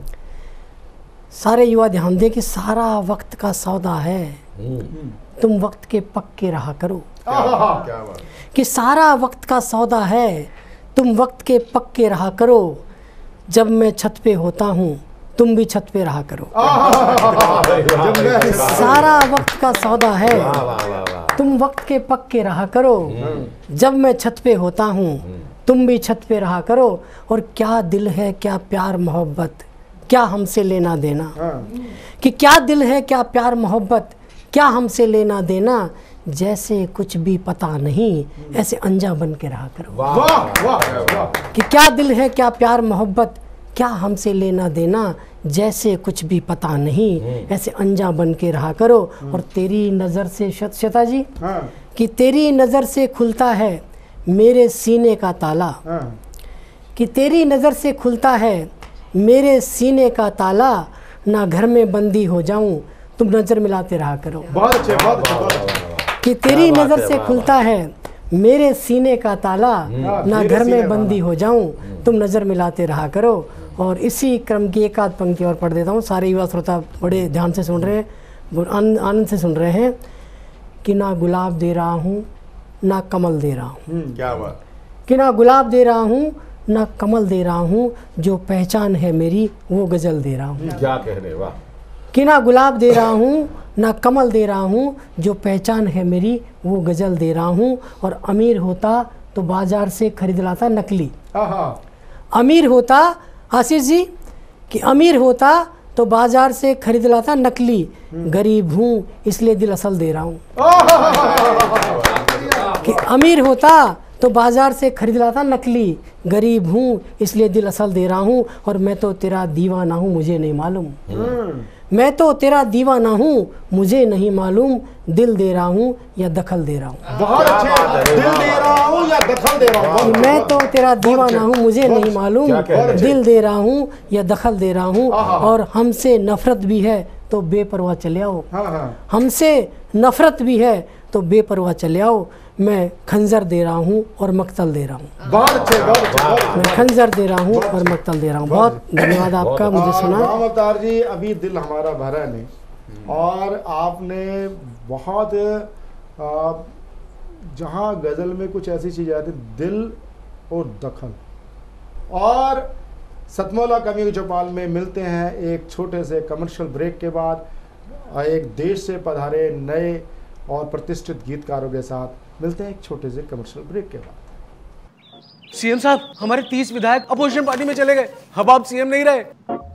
सारे युवा ध्यान दें कि सारा वक्त का सौदा है, तुम वक्त के पक्के रहा करो। क्या बात। कि सारा वक्त का सौदा है, तुम वक्त के पक्के रहा करो। जब मैं छत पे होता हूँ तुम भी छत पे रहा करो। सारा वक्त का सौदा है, तुम वक्त के पक्के रहा करो। जब मैं छत पे होता हूँ तुम भी छत पे रहा करो। और क्या दिल है, क्या प्यार मोहब्बत, क्या हमसे लेना देना। कि क्या दिल है, क्या प्यार मोहब्बत, क्या हमसे लेना देना। जैसे कुछ भी पता नहीं, ऐसे अंजा बन के रहा करो। वाह वाह वाह। कि क्या दिल है, क्या प्यार मोहब्बत, क्या हमसे लेना देना। जैसे कुछ भी पता नहीं, ऐसे अंजा बन के रहा करो। और तेरी नज़र से शत शता जी, कि तेरी नज़र से खुलता है मेरे सीने का ताला। कि तेरी नज़र से खुलता है मेरे सीने का ताला। ना घर में बंदी हो जाऊं, तुम नज़र मिलाते रहा करो। बहुत अच्छे, बहुत अच्छे। कि तेरी नज़र से खुलता है मेरे सीने का ताला। ना घर में बंदी हो जाऊं, तुम नज़र मिलाते रहा करो। और इसी क्रम की एक आध पंक्ति और पढ़ देता हूँ। सारे युवा श्रोता बड़े ध्यान से सुन रहे हैं, आनंद से सुन रहे हैं। कि ना गुलाब दे रहा हूँ ना कमल दे रहा हूँ। क्या बात। कि ना गुलाब दे रहा हूँ ना कमल दे रहा हूँ, जो पहचान है मेरी वो गज़ल दे रहा हूँ। क्या कह रहे, वाह। कि ना गुलाब दे रहा हूँ ना कमल दे रहा हूँ, जो पहचान है मेरी वो गज़ल दे रहा हूँ। और अमीर होता तो बाजार से खरीद लाता नकली। अमीर होता, आशीष जी, कि अमीर होता तो बाजार से खरीद लाता नकली। गरीब हूँ इसलिए दिल असल दे रहा हूँ। कि अमीर होता तो बाजार से खरीद लाता नकली। गरीब हूँ इसलिए दिल असल दे रहा हूँ। और मैं तो तेरा दीवाना हूँ मुझे नहीं मालूम। मैं तो तेरा दीवाना हूँ मुझे नहीं मालूम। दिल दे रहा हूँ या दखल दे रहा हूँ। बहुत अच्छे। दिल दे रहा हूँ या दखल दे रहा हूँ। मैं तो तेरा दीवाना हूँ मुझे नहीं मालूम। दिल दे रहा हूँ या दखल दे रहा हूँ। और हमसे नफरत भी है तो बेपरवाह चले आओ। हमसे नफरत भी है तो बेपरवाह चले आओ। मैं खंजर दे रहा हूँ और मक्तल दे रहा हूँ। बहुत अच्छे, बहुत अच्छे। मैं खंजर दे रहा हूँ और मक्तल दे रहा हूँ। बहुत धन्यवाद आपका मुझे सुना। राम अवतार जी, अभी दिल हमारा भरा नहीं और आपने बहुत जहाँ गज़ल में कुछ ऐसी चीज़ें आती, दिल और दखल। और सतमोला कवियों की चौपाल में मिलते हैं एक छोटे से कमर्शियल ब्रेक के बाद, एक देश से पधारे नए और प्रतिष्ठित गीतकारों के साथ। मिलते हैं एक छोटे से कमर्शियल ब्रेक के बाद। सीएम साहब, हमारे तीस विधायक अपोजिशन पार्टी में चले गए, अब आप सीएम नहीं रहे।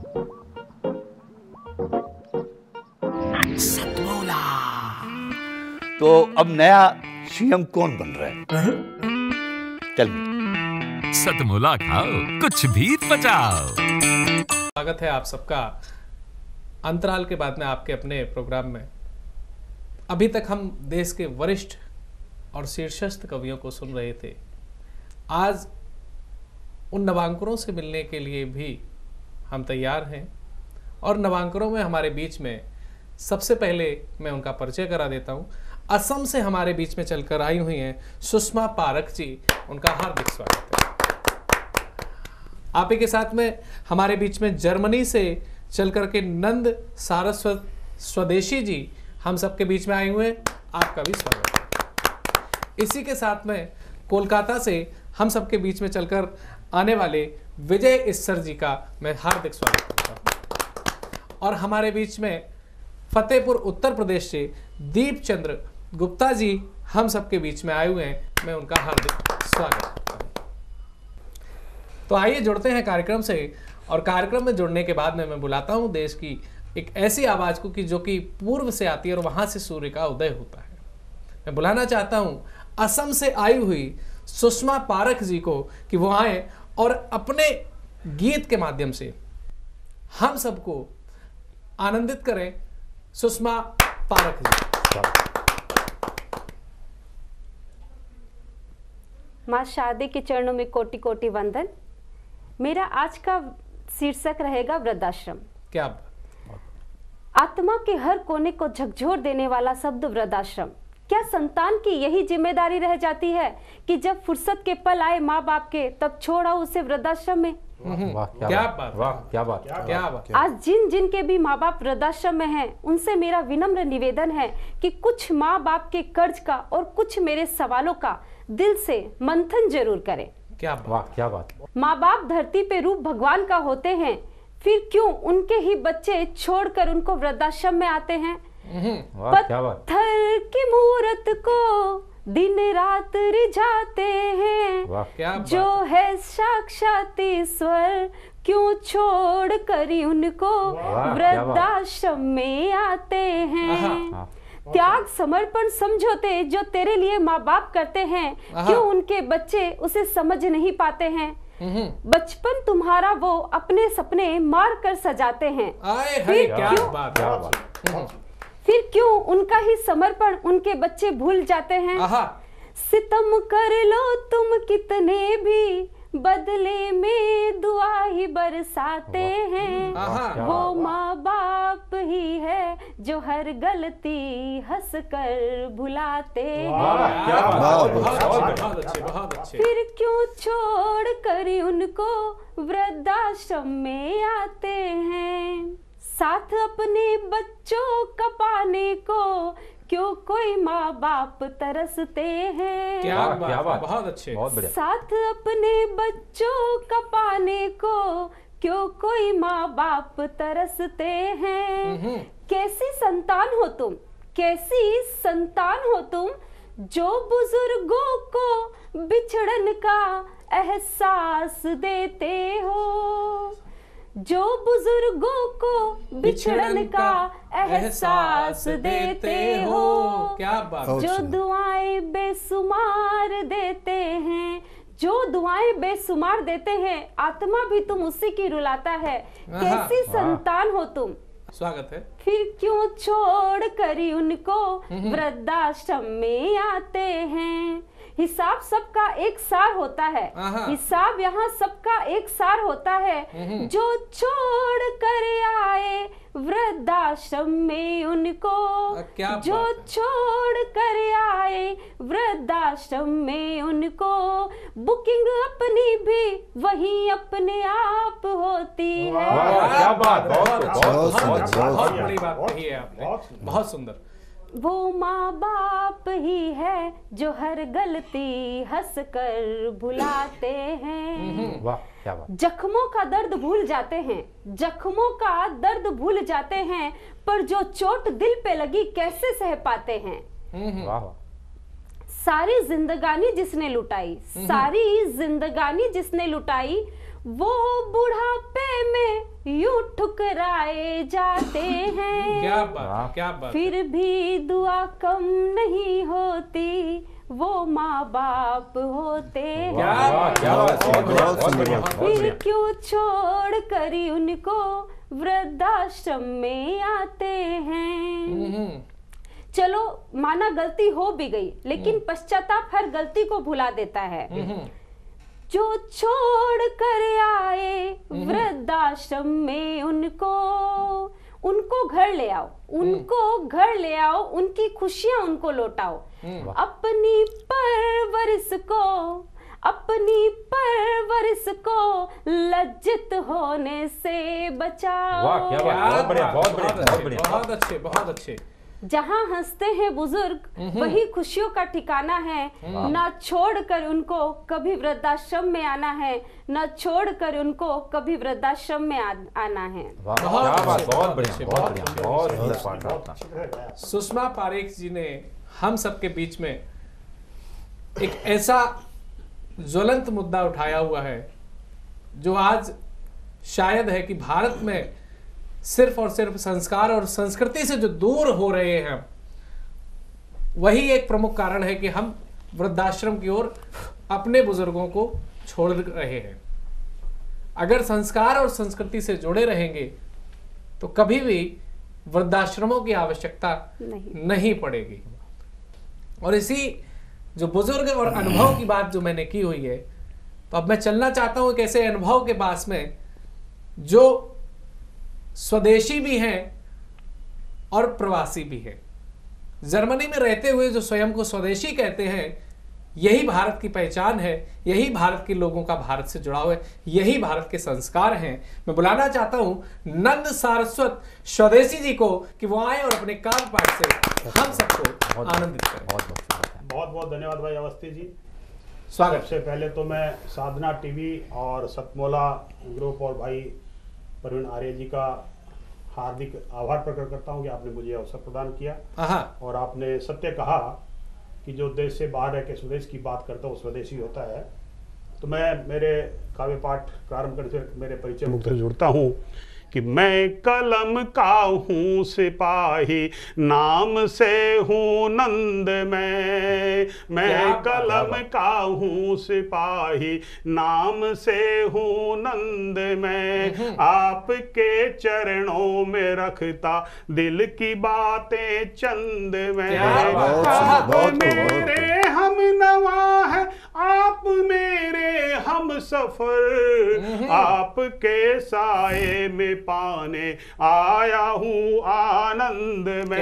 सतमोला। तो अब नया सीएम कौन बन रहा है? चल सतमोला खाओ, कुछ भी पचाओ। स्वागत है आप सबका अंतराल के बाद में आपके अपने प्रोग्राम में। अभी तक हम देश के वरिष्ठ और शीर्षस्थ कवियों को सुन रहे थे। आज उन नवांकुरों से मिलने के लिए भी हम तैयार हैं और नवांकुरों में हमारे बीच में सबसे पहले मैं उनका परिचय करा देता हूं। असम से हमारे बीच में चलकर आई हुई हैं सुषमा पारख जी, उनका हार्दिक स्वागत है। आप ही के साथ में हमारे बीच में जर्मनी से चलकर के नंद सारस्वत स्वदेशी जी हम सबके बीच में आए हुए हैं, आपका भी स्वागत है। इसी के साथ में कोलकाता से हम सबके बीच में चलकर आने वाले विजय इस्सर जी का मैं हार्दिक स्वागत करता हूं। और हमारे बीच में फतेहपुर उत्तर प्रदेश से दीप चंद्र गुप्ता जी हम सबके बीच में आए हुए हैं, मैं उनका हार्दिक स्वागत करता हूं। तो आइए जुड़ते हैं कार्यक्रम से, और कार्यक्रम में जुड़ने के बाद में मैं बुलाता हूं देश की एक ऐसी आवाज को कि जो कि पूर्व से आती है और वहां से सूर्य का उदय होता है। मैं बुलाना चाहता हूं असम से आई हुई सुषमा पारख जी को कि वो आए और अपने गीत के माध्यम से हम सबको आनंदित करें। सुषमा पारख जी। माँ शारदे के चरणों में कोटि कोटि वंदन। मेरा आज का शीर्षक रहेगा वृद्धाश्रम। क्या आत्मा के हर कोने को झकझोर देने वाला शब्द वृद्धाश्रम। क्या संतान की यही जिम्मेदारी रह जाती है कि जब फुर्सत के पल आए माँ बाप के तब छोड़ा उसे वृद्धाश्रम में? वाह क्या बात, वाह क्या बात, क्या बात। आज जिन जिन के भी माँ बाप वृद्धाश्रम में हैं, उनसे मेरा विनम्र निवेदन है कि कुछ माँ बाप के कर्ज का और कुछ मेरे सवालों का दिल से मंथन जरूर करें। क्या वाह क्या बात। माँ बाप धरती पे रूप भगवान का होते हैं, फिर क्यों उनके ही बच्चे छोड़कर उनको वृद्धाश्रम में आते हैं? पत्थर की मूरत को दिन रात रिझाते हैं, जो है साक्षात ईश्वर क्यों छोड़ कर उनको वृद्धाश्रम में आते हैं। त्याग समर्पण समझौते जो तेरे लिए माँ बाप करते हैं, क्यों उनके बच्चे उसे समझ नहीं पाते हैं? बचपन तुम्हारा वो अपने सपने मार कर सजाते हैं, फिर क्यों फिर क्यों उनका ही समर्पण उनके बच्चे भूल जाते हैं? सितम कर लो तुम कितने भी, बदले में दुआ ही बरसाते हैं। वो माँ बाप ही है जो हर गलती हंस कर भुलाते हैं। फिर क्यों छोड़ कर उनको वृद्धाश्रम में आते हैं? साथ अपने बच्चों का पाने को क्यों कोई माँ बाप तरसते हैं? क्या बात, क्या बात, बहुत अच्छे, बहुत बढ़िया। साथ अपने बच्चों का पाने को क्यों कोई माँ बाप तरसते हैं? कैसी संतान हो तुम, कैसी संतान हो तुम, जो बुजुर्गों को बिछड़न का एहसास देते हो, जो बुजुर्गों को बिछड़न का एहसास देते हो। क्या बात। जो दुआएं बेसुमार देते हैं, जो दुआएं बेसुमार देते हैं, आत्मा भी तुम उसी की रुलाता है। कैसी संतान हो तुम, स्वागत है। फिर क्यों छोड़ कर उनको वृद्धाश्रम में आते हैं? हिसाब सबका एक सार होता है, हिसाब यहाँ सबका एक सार होता है। जो छोड़ कर आए वृद्धाश्रम में उनको, जो छोड़ कर आए वृद्धाश्रम में उनको, बुकिंग अपनी भी वही अपने आप होती है। क्या बात, बहुत बड़ी बात कही है आपने, बहुत सुंदर। वो माँ बाप ही है जो हर गलती हंस कर भुलाते हैं। वाह क्या बात। जख्मों का दर्द भूल जाते हैं, जख्मों का दर्द भूल जाते हैं, पर जो चोट दिल पे लगी कैसे सह पाते हैं? वाह। सारी जिंदगानी जिसने लुटाई, सारी जिंदगानी जिसने लुटाई, वो बुढ़ापे में यूं ठुकराए जाते हैं। क्या बात, क्या बात। फिर भी दुआ कम नहीं होती, वो माँ बाप होते हैं, फिर क्यों छोड़ कर उनको वृद्धाश्रम में आते हैं। चलो माना गलती हो भी गई, लेकिन पश्चाताप हर गलती को भुला देता है। जो छोड़ कर आए वृद्धाश्रम में उनको उनको घर ले आओ, उनको घर ले आओ, उनकी खुशियां उनको लौटाओ, अपनी परवरिश को अपनी परवरिश को लज्जित होने से बचाओ। वाह, क्या बात, बहुत बढ़िया, बहुत बढ़िया, बहुत बढ़िया, बहुत अच्छे, बहुत अच्छे। जहाँ हंसते हैं बुजुर्ग वही खुशियों का ठिकाना है, न छोड़कर उनको कभी वृद्धाश्रम में आना है, न छोड़कर उनको कभी वृद्धाश्रम में आ, आना है। बहुत बढ़िया। सुषमा पारेख जी ने हम सबके बीच में एक ऐसा ज्वलंत मुद्दा उठाया हुआ है जो आज शायद है कि भारत में सिर्फ और सिर्फ संस्कार और संस्कृति से जो दूर हो रहे हैं वही एक प्रमुख कारण है कि हम वृद्धाश्रम की ओर अपने बुजुर्गों को छोड़ रहे हैं। अगर संस्कार और संस्कृति से जुड़े रहेंगे तो कभी भी वृद्धाश्रमों की आवश्यकता नहीं, नहीं पड़ेगी। और इसी जो बुजुर्ग और अनुभव की बात जो मैंने की हुई है, तो अब मैं चलना चाहता हूं एक ऐसे अनुभव के पास में जो स्वदेशी भी हैं और प्रवासी भी हैं। जर्मनी में रहते हुए जो स्वयं को स्वदेशी कहते हैं, यही भारत की पहचान है, यही भारत के लोगों का भारत से जुड़ाव है, यही भारत के संस्कार हैं। मैं बुलाना चाहता हूं नंद सारस्वत स्वदेशी जी को कि वो आए और अपने काल पाठ से हम सबको आनंदित करें। बहुत बहुत धन्यवाद भाई अवस्थी जी, स्वागत। सबसे पहले तो मैं साधना टीवी और सतमोला ग्रुप और भाई प्रवीण आर्य जी का हार्दिक आभार प्रकट करता हूं कि आपने मुझे अवसर प्रदान किया और आपने सत्य कहा कि जो देश से बाहर रह के स्वदेश की बात करता है वो स्वदेशी होता है। तो मैं मेरे काव्य पाठ प्रारंभ करने से मेरे परिचय मुक्त से जुड़ता हूँ कि मैं कलम का हूँ सिपाही, नाम से हूँ नंद में। मैं कलम का हूँ सिपाही, नाम से हूँ नंद में। आपके चरणों में रखता दिल की बातें चंद में। आप मेरे हम नवा है, आप मेरे हम सफर, आपके साए में पाने आया हूँ आनंद में।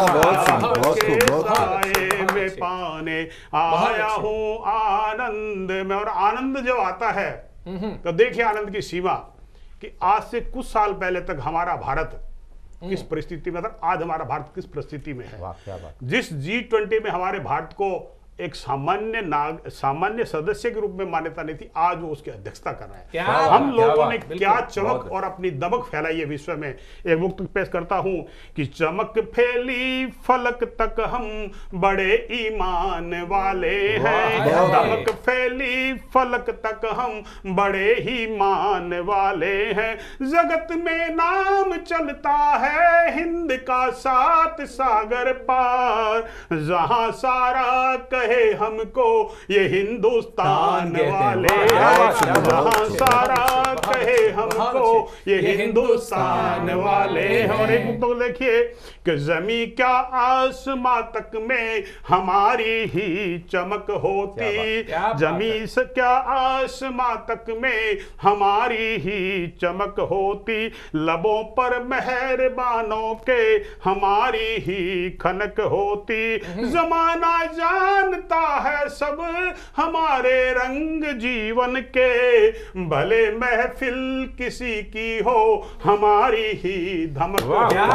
आपके साए में पाने आया हूँ आनंद में। और आनंद जब आता है तो देखिए आनंद की सीमा कि आज से कुछ साल पहले तक हमारा भारत किस परिस्थिति में था, आज हमारा भारत किस परिस्थिति में है। जिस जी ट्वेंटी में हमारे भारत को एक सामान्य नाग सामान्य सदस्य के रूप में मान्यता नहीं थी, आज वो उसकी अध्यक्षता कर रहा है। हम लोगों ने क्या चमक और अपनी दमक फैलाई है विश्व में। एक मुक्त पेश करता हूं कि चमक फैली फलक तक हम बड़े ईमान वाले हैं। दमक फैली फलक तक हम बड़े ही मान वाले हैं। जगत में नाम चलता है हिंद का सात सागर पार, जहां सारा कहे हमको ये हिंदुस्तान वाले हैं। जहां सारा कहे हमको ये हिंदुस्तान वाले हैं। और एक तो देखिए कि जमी क्या आसमां तक में हमारी ही चमक होती, जमी से क्या आसमां तक में हमारी ही चमक होती, लबों पर मेहरबानों के हमारी ही खनक होती। जमाना जान है सब हमारे रंग जीवन के, भले महफिल किसी की हो हमारी ही धमक।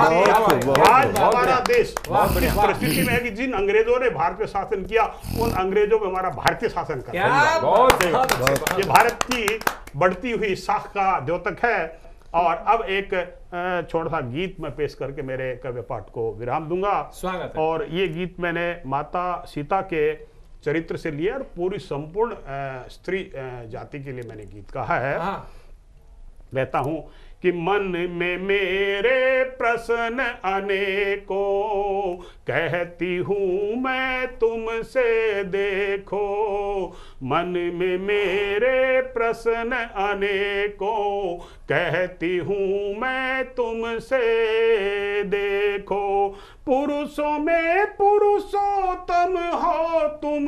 आज हमारा देश इस परिस्थिति में है कि जिन अंग्रेजों ने भारत पे शासन किया उन अंग्रेजों पे हमारा भारतीय शासन कर ये भारत की बढ़ती हुई शाख का द्योतक है। और अब एक छोटा सा गीत मैं पेश करके मेरे काव्य पाठ को विराम दूंगा। स्वागत है। और ये गीत मैंने माता सीता के चरित्र से लिया और पूरी संपूर्ण स्त्री जाति के लिए मैंने गीत कहा है। कहता हूं कि मन में मेरे प्रश्न अनेकों, कहती हूँ मैं तुमसे देखो। मन में मेरे प्रश्न अनेकों, कहती हूँ मैं तुमसे देखो। पुरुषों में पुरुषोत्तम हो तुम,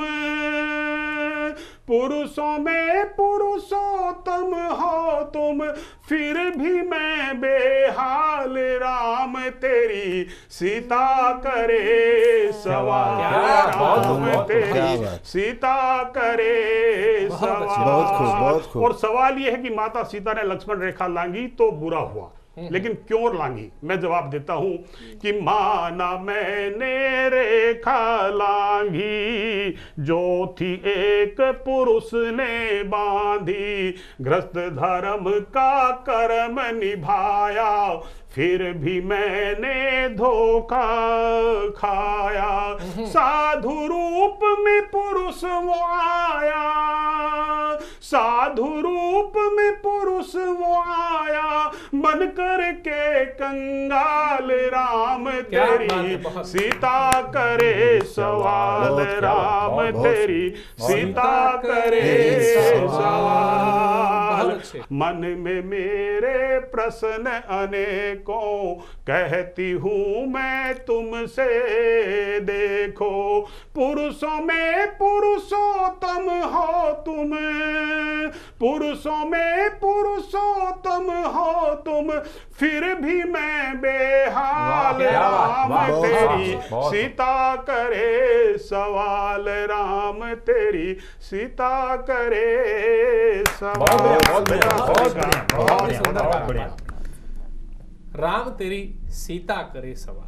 पुरुषों में पुरुषोत्तम हो तुम, फिर भी मैं बेहाल राम तेरी सीता करे सवाल। राम तेरी सीता करे सवाल। बहुत खूब, बहुत खूब। और सवाल यह है कि माता सीता ने लक्ष्मण रेखा लांगी तो बुरा हुआ, लेकिन क्यों लांगी? मैं जवाब देता हूं कि माना मैंने रेखा लांगी, जो थी एक पुरुष ने बांधी। गृहस्थ धर्म का कर्म निभाया, फिर भी मैंने धोखा खाया। साधु रूप में पुरुष वो आया, साधु रूप में पुरुष वो आया, बन कर के कंगाल राम तेरी सीता करे सवाल। राम तेरी सीता करे सवाल। मन में मेरे प्रश्न अनेकों, कहती हूँ मैं तुमसे देखो। पुरुषों में पुरुषोत्तम हो तुम, पुरुषों में पुरुषोत्तम हो तुम, फिर भी मैं बेहाल राम तेरी सीता करे सवाल। राम तेरी सीता करे सवाल। राम तेरी सीता करे सवाल।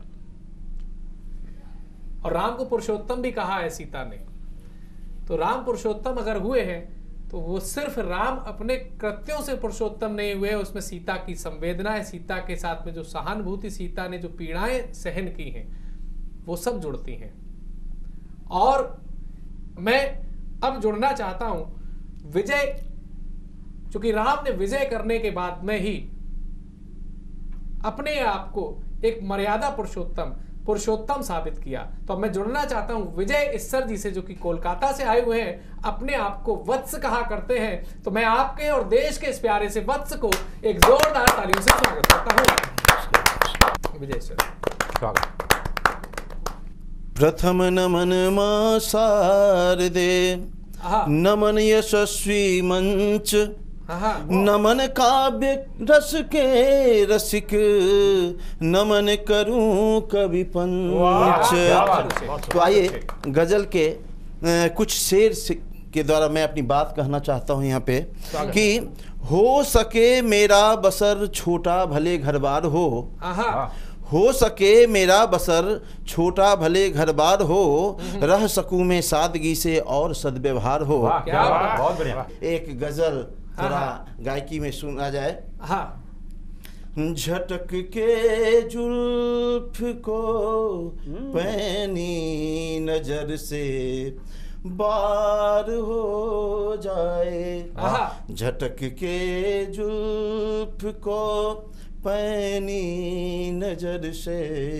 और राम को पुरुषोत्तम भी कहा है सीता ने। तो राम पुरुषोत्तम अगर हुए हैं तो वो सिर्फ राम अपने कृत्यों से पुरुषोत्तम नहीं हुए, उसमें सीता की संवेदनाएं, सीता के साथ में जो सहानुभूति, सीता ने जो पीड़ाएं सहन की हैं, वो सब जुड़ती हैं। और मैं अब जुड़ना चाहता हूं विजय, चूंकि राम ने विजय करने के बाद में ही अपने आप को एक मर्यादा पुरुषोत्तम पुरुषोत्तम साबित किया। तो अब मैं जुड़ना चाहता हूं विजय इस्सर जी से, जो कि कोलकाता से आए हुए हैं, अपने आप को वत्स कहा करते हैं। तो मैं आपके और देश के इस प्यारे से वत्स को एक जोरदार तालियों से स्वागत करता हूं। विजय सर स्वागत। प्रथम नमन मां शारदे, नमन यशस्वी मंच, नमन काव्य रस के रसिक, नमन करूं कवि पंच। तो आइए गजल के आ, कुछ शेर के द्वारा मैं अपनी बात कहना चाहता हूं यहाँ पे कि हो सके मेरा बसर छोटा भले घर बार हो, हो सके मेरा बसर छोटा भले घर बार हो, रह सकूं मैं सादगी से और सद्व्यवहार हो। बहुत बढ़िया। एक गजल थोड़ा गायकी में सुना जाए। हाँ। झटक के जुल्फ को पैनी नजर से बार हो जाए, झटक के जुल्फ को पैनी नजर से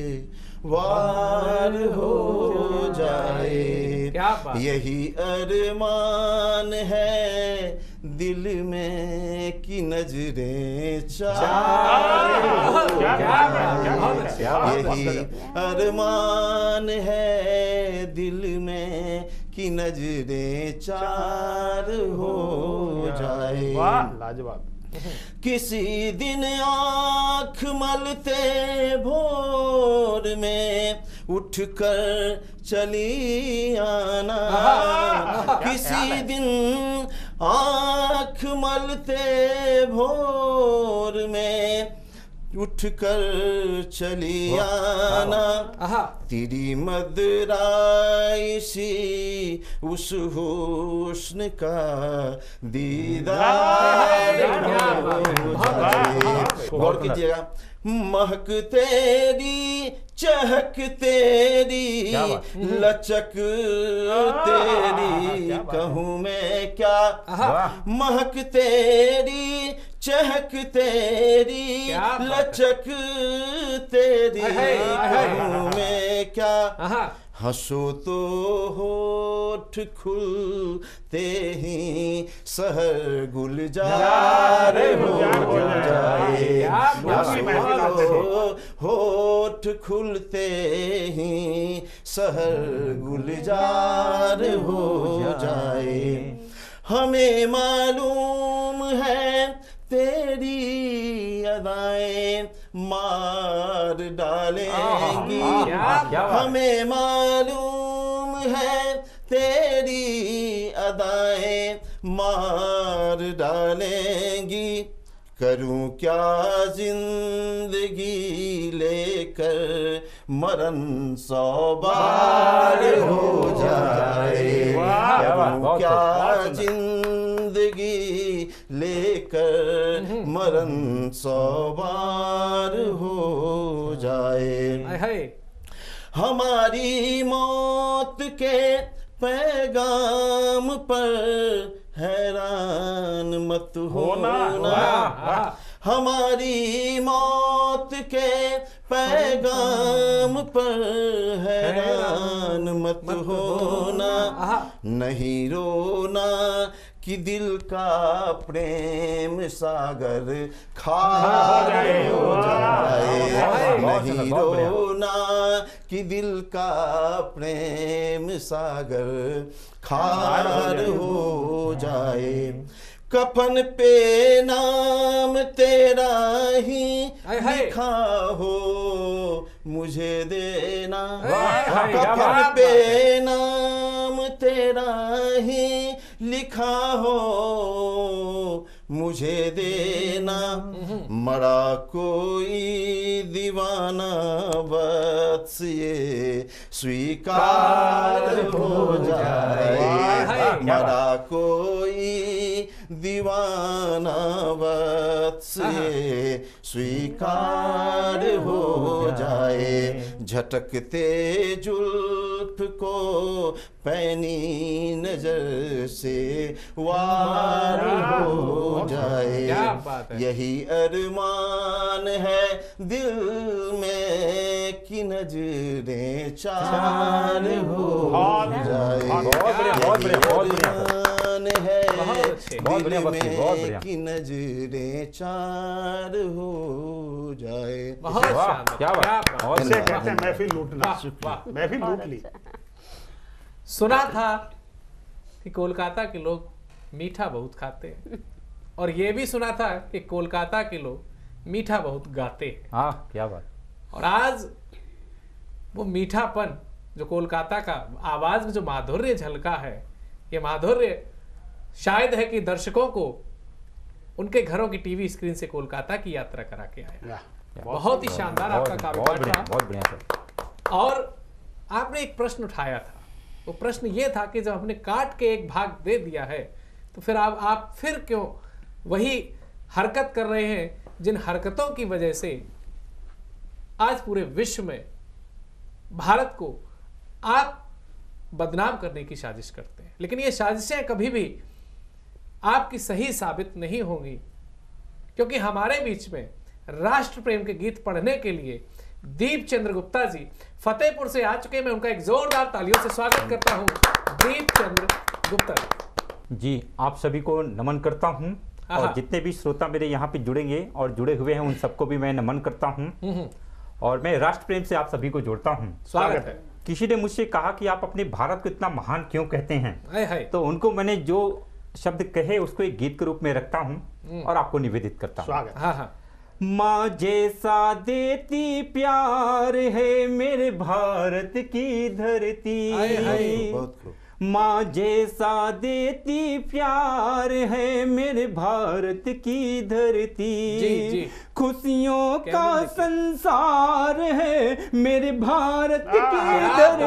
वार हो जाए, यही अरमान है दिल में कि नजरें चार हो जाए, यही अरमान है दिल में कि नजरें चार हो जाए। लाजवाब। किसी दिन आँख मलते भोर में उठकर चली आना, किसी दिन आँख मलते भोर में उठकर चली आना, तेरी मदराई सी उस हुस्न का दीदार हो जाए। गौर कीजिएगा, महक तेरी, चहक तेरी, लचक तेरी, कहूँ मैं क्या, महक तेरी, चहक तेरी लचक तेरी में क्या, हंसो तो होठ खुलते ही सहर गुलजार हो जाए, हंसो होठ खुलते ही सहर गुलजार हो जाए। हमें मालूम है तेरी अदाएं मार डालेंगी, हमें मालूम है तेरी अदाएं मार डालेंगी। करूं क्या जिंदगी लेकर मरण सौ बार हो जाए, करूं क्या जिंदगी लेकर मरण सौ बार हो जाए। हमारी मौत के पैगाम पर हैरान मत होना, हमारी मौत के पैगाम पर हैरान मत होना, नहीं रोना कि दिल का प्रेम सागर खार हो जाए, नहीं रोना कि दिल का प्रेम सागर खार हो जाए। कफन पे नाम तेरा ही लिखा हो मुझे देना, कफन पे नाम तेरा ही लिखा हो मुझे देना। मरा कोई दीवाना बस ये स्वीकार हो जाए, मरा कोई दीवाना बस ये स्वीकार हो जाए। झटकते जुल्फ को पैनी नजर से वार हो जाए, यही अरमान है दिल में कि नजरें चार हो जाए, यही अरमान है दिल में कि नजरें चार हो जाए। क्या बात, इसे कहते हैं महफिल लूटना, महफिल लूट ली। सुना था कि कोलकाता के लोग मीठा बहुत खाते हैं, और ये भी सुना था कि कोलकाता के लोग मीठा बहुत गाते हैं। हाँ, क्या बात। और आज वो मीठापन जो कोलकाता का आवाज में जो माधुर्य झलका है, ये माधुर्य शायद है कि दर्शकों को उनके घरों की टीवी स्क्रीन से कोलकाता की यात्रा करा के आया। बहुत ही शानदार आपका कारोबार था, बहुत बढ़िया। और आपने एक प्रश्न उठाया था, वो प्रश्न ये था कि जब हमने काट के एक भाग दे दिया है तो फिर आप आप फिर क्यों वही हरकत कर रहे हैं जिन हरकतों की वजह से आज पूरे विश्व में भारत को आप बदनाम करने की साजिश करते हैं। लेकिन ये साजिशें कभी भी आपकी सही साबित नहीं होंगी, क्योंकि हमारे बीच में राष्ट्र प्रेम के गीत पढ़ने के लिए दीप चंद्र गुप्ता जी फतेहपुर से आ चुके हैं। मैं उनका एक जोरदार तालियों से स्वागत करता हूं। दीप चंद्र गुप्ता जी, आप सभी को नमन करता हूं, और जितने भी श्रोता मेरे यहाँ पे जुड़ेंगे और जुड़े हुए हैं उन सबको भी मैं नमन करता हूं, और मैं राष्ट्र प्रेम से आप सभी को जोड़ता हूं। स्वागत है। किसी ने मुझसे कहा कि आप अपने भारत को इतना महान क्यों कहते हैं, है, है। तो उनको मैंने जो शब्द कहे उसको एक गीत के रूप में रखता हूं और आपको निवेदित करता हूं। स्वागत। हाँ हाँ। माँ जैसा देती प्यार है मेरे भारत की धरती, माँ जैसा देती प्यार है मेरे भारत की धरती, खुशियों का संसार है मेरे भारत की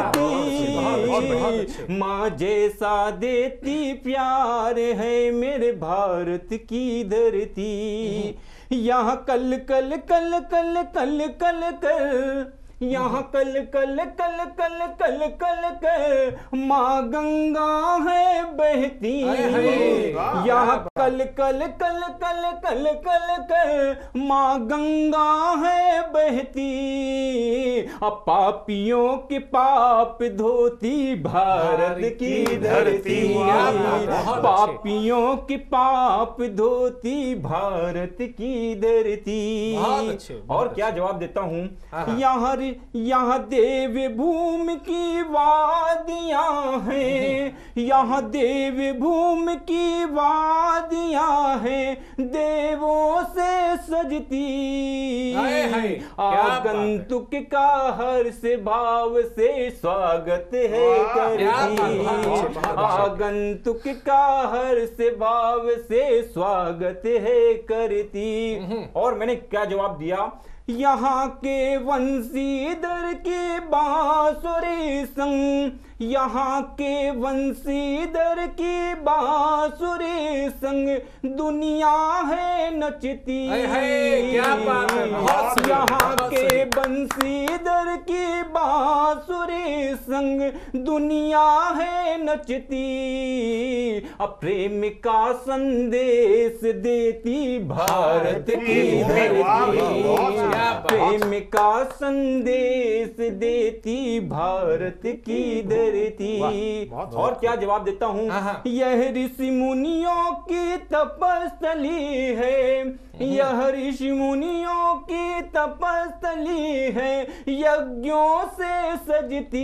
धरती, माँ जैसा देती प्यार है मेरे भारत की धरती, यहाँ कल कल कल कल कल कल कर यहाँ कल कल कल कल कल कल कर माँ गंगा है बहती, यहाँ कल कल कल कल कल कल कर माँ गंगा है बहती, अब पापियों के पाप धोती भारत की धरती, पापियों के पाप धोती भारत की धरती। और क्या जवाब देता हूँ, यहाँ यहाँ देव भूमि की वादियां हैं, यहाँ देव भूमि की वादियां हैं, देवों से सजती, आगंतुक का हर्ष भाव से स्वागत है करती, आगंतुक का हर्ष भाव से स्वागत है करती। और मैंने क्या जवाब दिया, यहाँ के वंशीधर की बांसुरी संग, यहाँ के वंशीधर की बांसुरी संग दुनिया है नचती, क्या बात है, यहाँ के वंशीधर की बांसुरी संग दुनिया है नचती, अब प्रेम का संदेश देती भारत की धरती, प्रेम का संदेश देती भारत की धरती। और क्या जवाब देता हूँ, यह ऋषि मुनियों की तपस्थली है, यह ऋषि मुनियों की तपस्थली है, यज्ञों से सजती,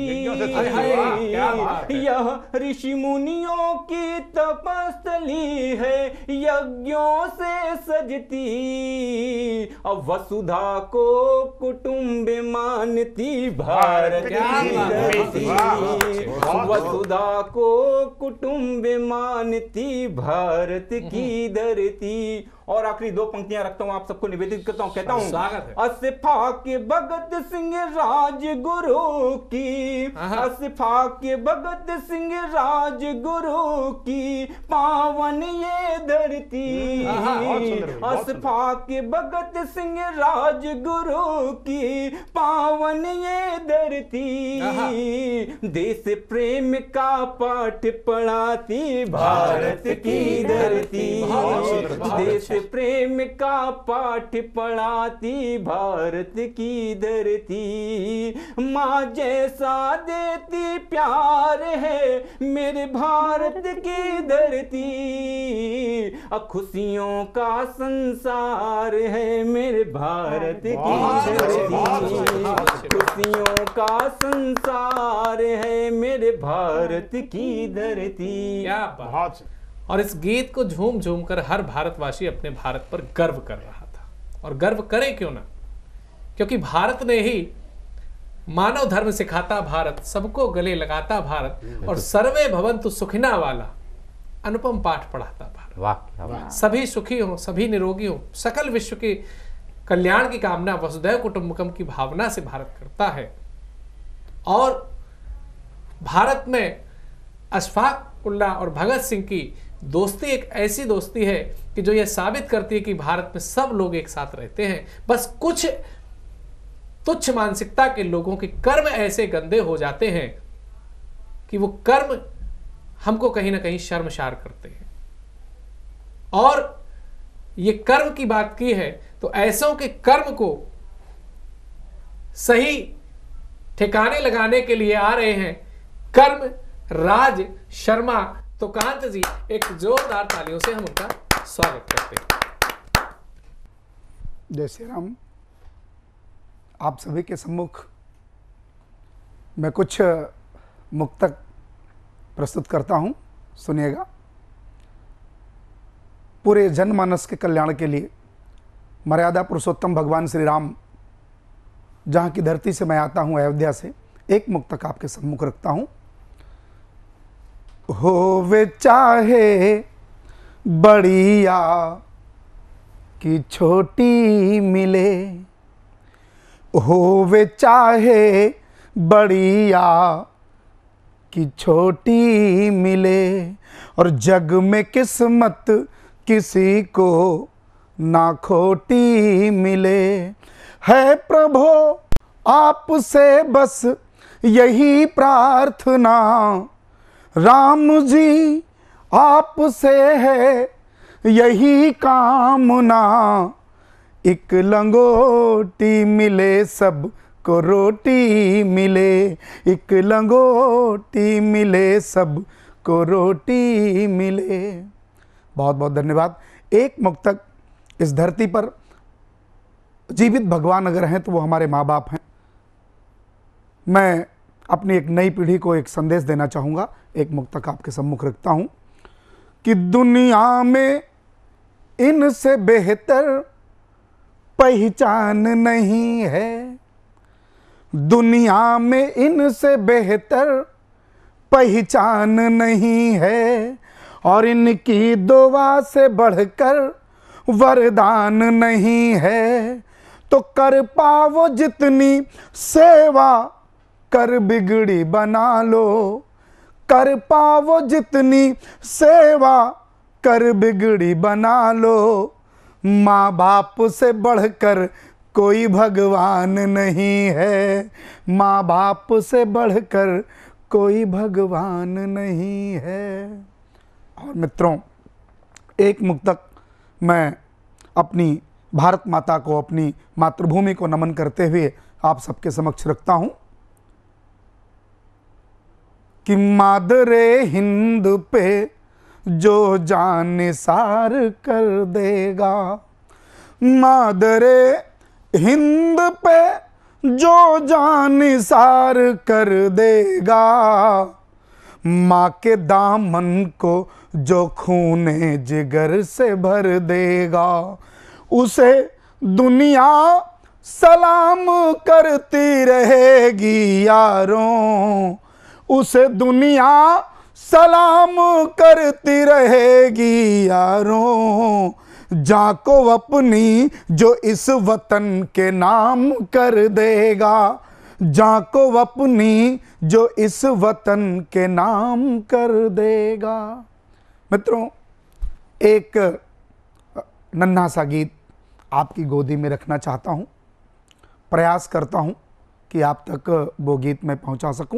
यह ऋषि मुनियों की तपस्थली है, यज्ञों से सजती, अब वसुधा को कुटुंब मानती भारत की धरती, वसुधा को कुटुंब मानती भारत की धरती। और आखिरी दो पंक्तियां रखता हूं, आप सबको निवेदित करता हूं, कहता हूं, असफा के भगत सिंह राजगुरु की, असफा के भगत सिंह राजगुरु की पावन ये धरती, असफा के भगत सिंह राजगुरु की पावन ये धरती, देश प्रेम का पाठ पढ़ाती भारत की धरती, देश प्रेम का पाठ पढ़ाती भारत की धरती, माँ जैसा देती प्यार है मेरे भारत की धरती, खुशियों का संसार है मेरे भारत की धरती, खुशियों का संसार है मेरे भारत की धरती। क्या बात। और इस गीत को झूम झूम कर हर भारतवासी अपने भारत पर गर्व कर रहा था, और गर्व करे क्यों ना, क्योंकि भारत ने ही मानव धर्म सिखाता भारत, सबको गले लगाता भारत, और सर्वे भवन्तु सुखिना वाला अनुपम पाठ पढ़ाता भारत। वाह, सभी सुखी हो, सभी निरोगी हो, सकल विश्व के कल्याण की कामना वसुधैव कुटुंबकम की भावना से भारत करता है। और भारत में अशफाक उल्लाह और भगत सिंह की दोस्ती एक ऐसी दोस्ती है कि जो यह साबित करती है कि भारत में सब लोग एक साथ रहते हैं, बस कुछ तुच्छ मानसिकता के लोगों के कर्म ऐसे गंदे हो जाते हैं कि वो कर्म हमको कहीं ना कहीं शर्मसार करते हैं। और ये कर्म की बात की है तो ऐसों के कर्म को सही ठिकाने लगाने के लिए आ रहे हैं कर्म राज शर्मा। तो कांत जी, एक जोरदार तालियों से हम उनका स्वागत करते हैं। जय श्री राम। आप सभी के सम्मुख मैं कुछ मुक्तक प्रस्तुत करता हूं, सुनिएगा। पूरे जनमानस के कल्याण के लिए मर्यादा पुरुषोत्तम भगवान श्री राम जहाँ की धरती से मैं आता हूँ, अयोध्या से, एक मुक्तक आपके सम्मुख रखता हूँ। होवे चाहे बड़िया कि छोटी मिले, होवे चाहे बड़िया कि छोटी मिले, और जग में किस्मत किसी को ना खोटी मिले। है प्रभो आपसे बस यही प्रार्थना, राम जी आपसे है यही कामना, एक लंगोटी मिले सब को रोटी मिले, एक लंगोटी मिले सब को रोटी मिले। बहुत बहुत धन्यवाद। एक मुक्तक, इस धरती पर जीवित भगवान अगर हैं तो वो हमारे माँ बाप हैं। मैं अपनी एक नई पीढ़ी को एक संदेश देना चाहूँगा, एक मुक्तक आपके सम्मुख रखता हूँ कि दुनिया में इनसे बेहतर पहचान नहीं है, दुनिया में इनसे बेहतर पहचान नहीं है, और इनकी दुआ से बढ़कर वरदान नहीं है। तो कर पाओ जितनी सेवा कर बिगड़ी बना लो, कर पाओ जितनी सेवा कर बिगड़ी बना लो, माँ बाप से बढ़कर कोई भगवान नहीं है, माँ बाप से बढ़कर कोई भगवान नहीं है। और मित्रों, एक मुक्तक मैं अपनी भारत माता को, अपनी मातृभूमि को नमन करते हुए आप सबके समक्ष रखता हूं कि मादरे हिंद पे जो जान निसार कर देगा, मादरे हिंद पे जो जान निसार कर देगा, माँ के दामन को जो खूने जिगर से भर देगा, उसे दुनिया सलाम करती रहेगी यारों, उसे दुनिया सलाम करती रहेगी यारों, जाको अपनी जो इस वतन के नाम कर देगा, जाको अपनी जो इस वतन के नाम कर देगा। मित्रों, एक नन्हा सा गीत आपकी गोदी में रखना चाहता हूँ, प्रयास करता हूँ कि आप तक वो गीत मैं पहुँचा सकूँ।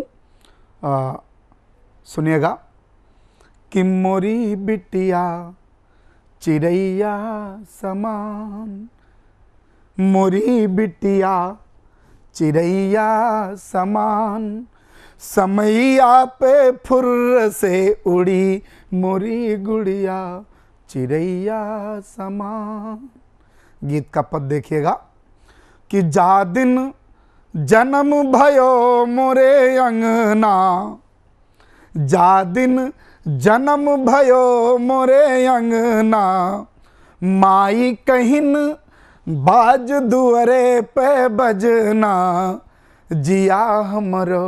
सुनिएगा कि मोरी बिटिया चिड़ैया समान, मोरी बिटिया चिड़ैया समान, समैया पे फुर्र से उड़ी मोरी गुड़िया चिड़ैया समान। गीत का पद देखिएगा कि जा दिन जन्म भयो मोरे अंगना, जा दिन जन्म भयो मोरे अंगना, माई कहिन बाज दुअरे पे बजना, जिया हमरो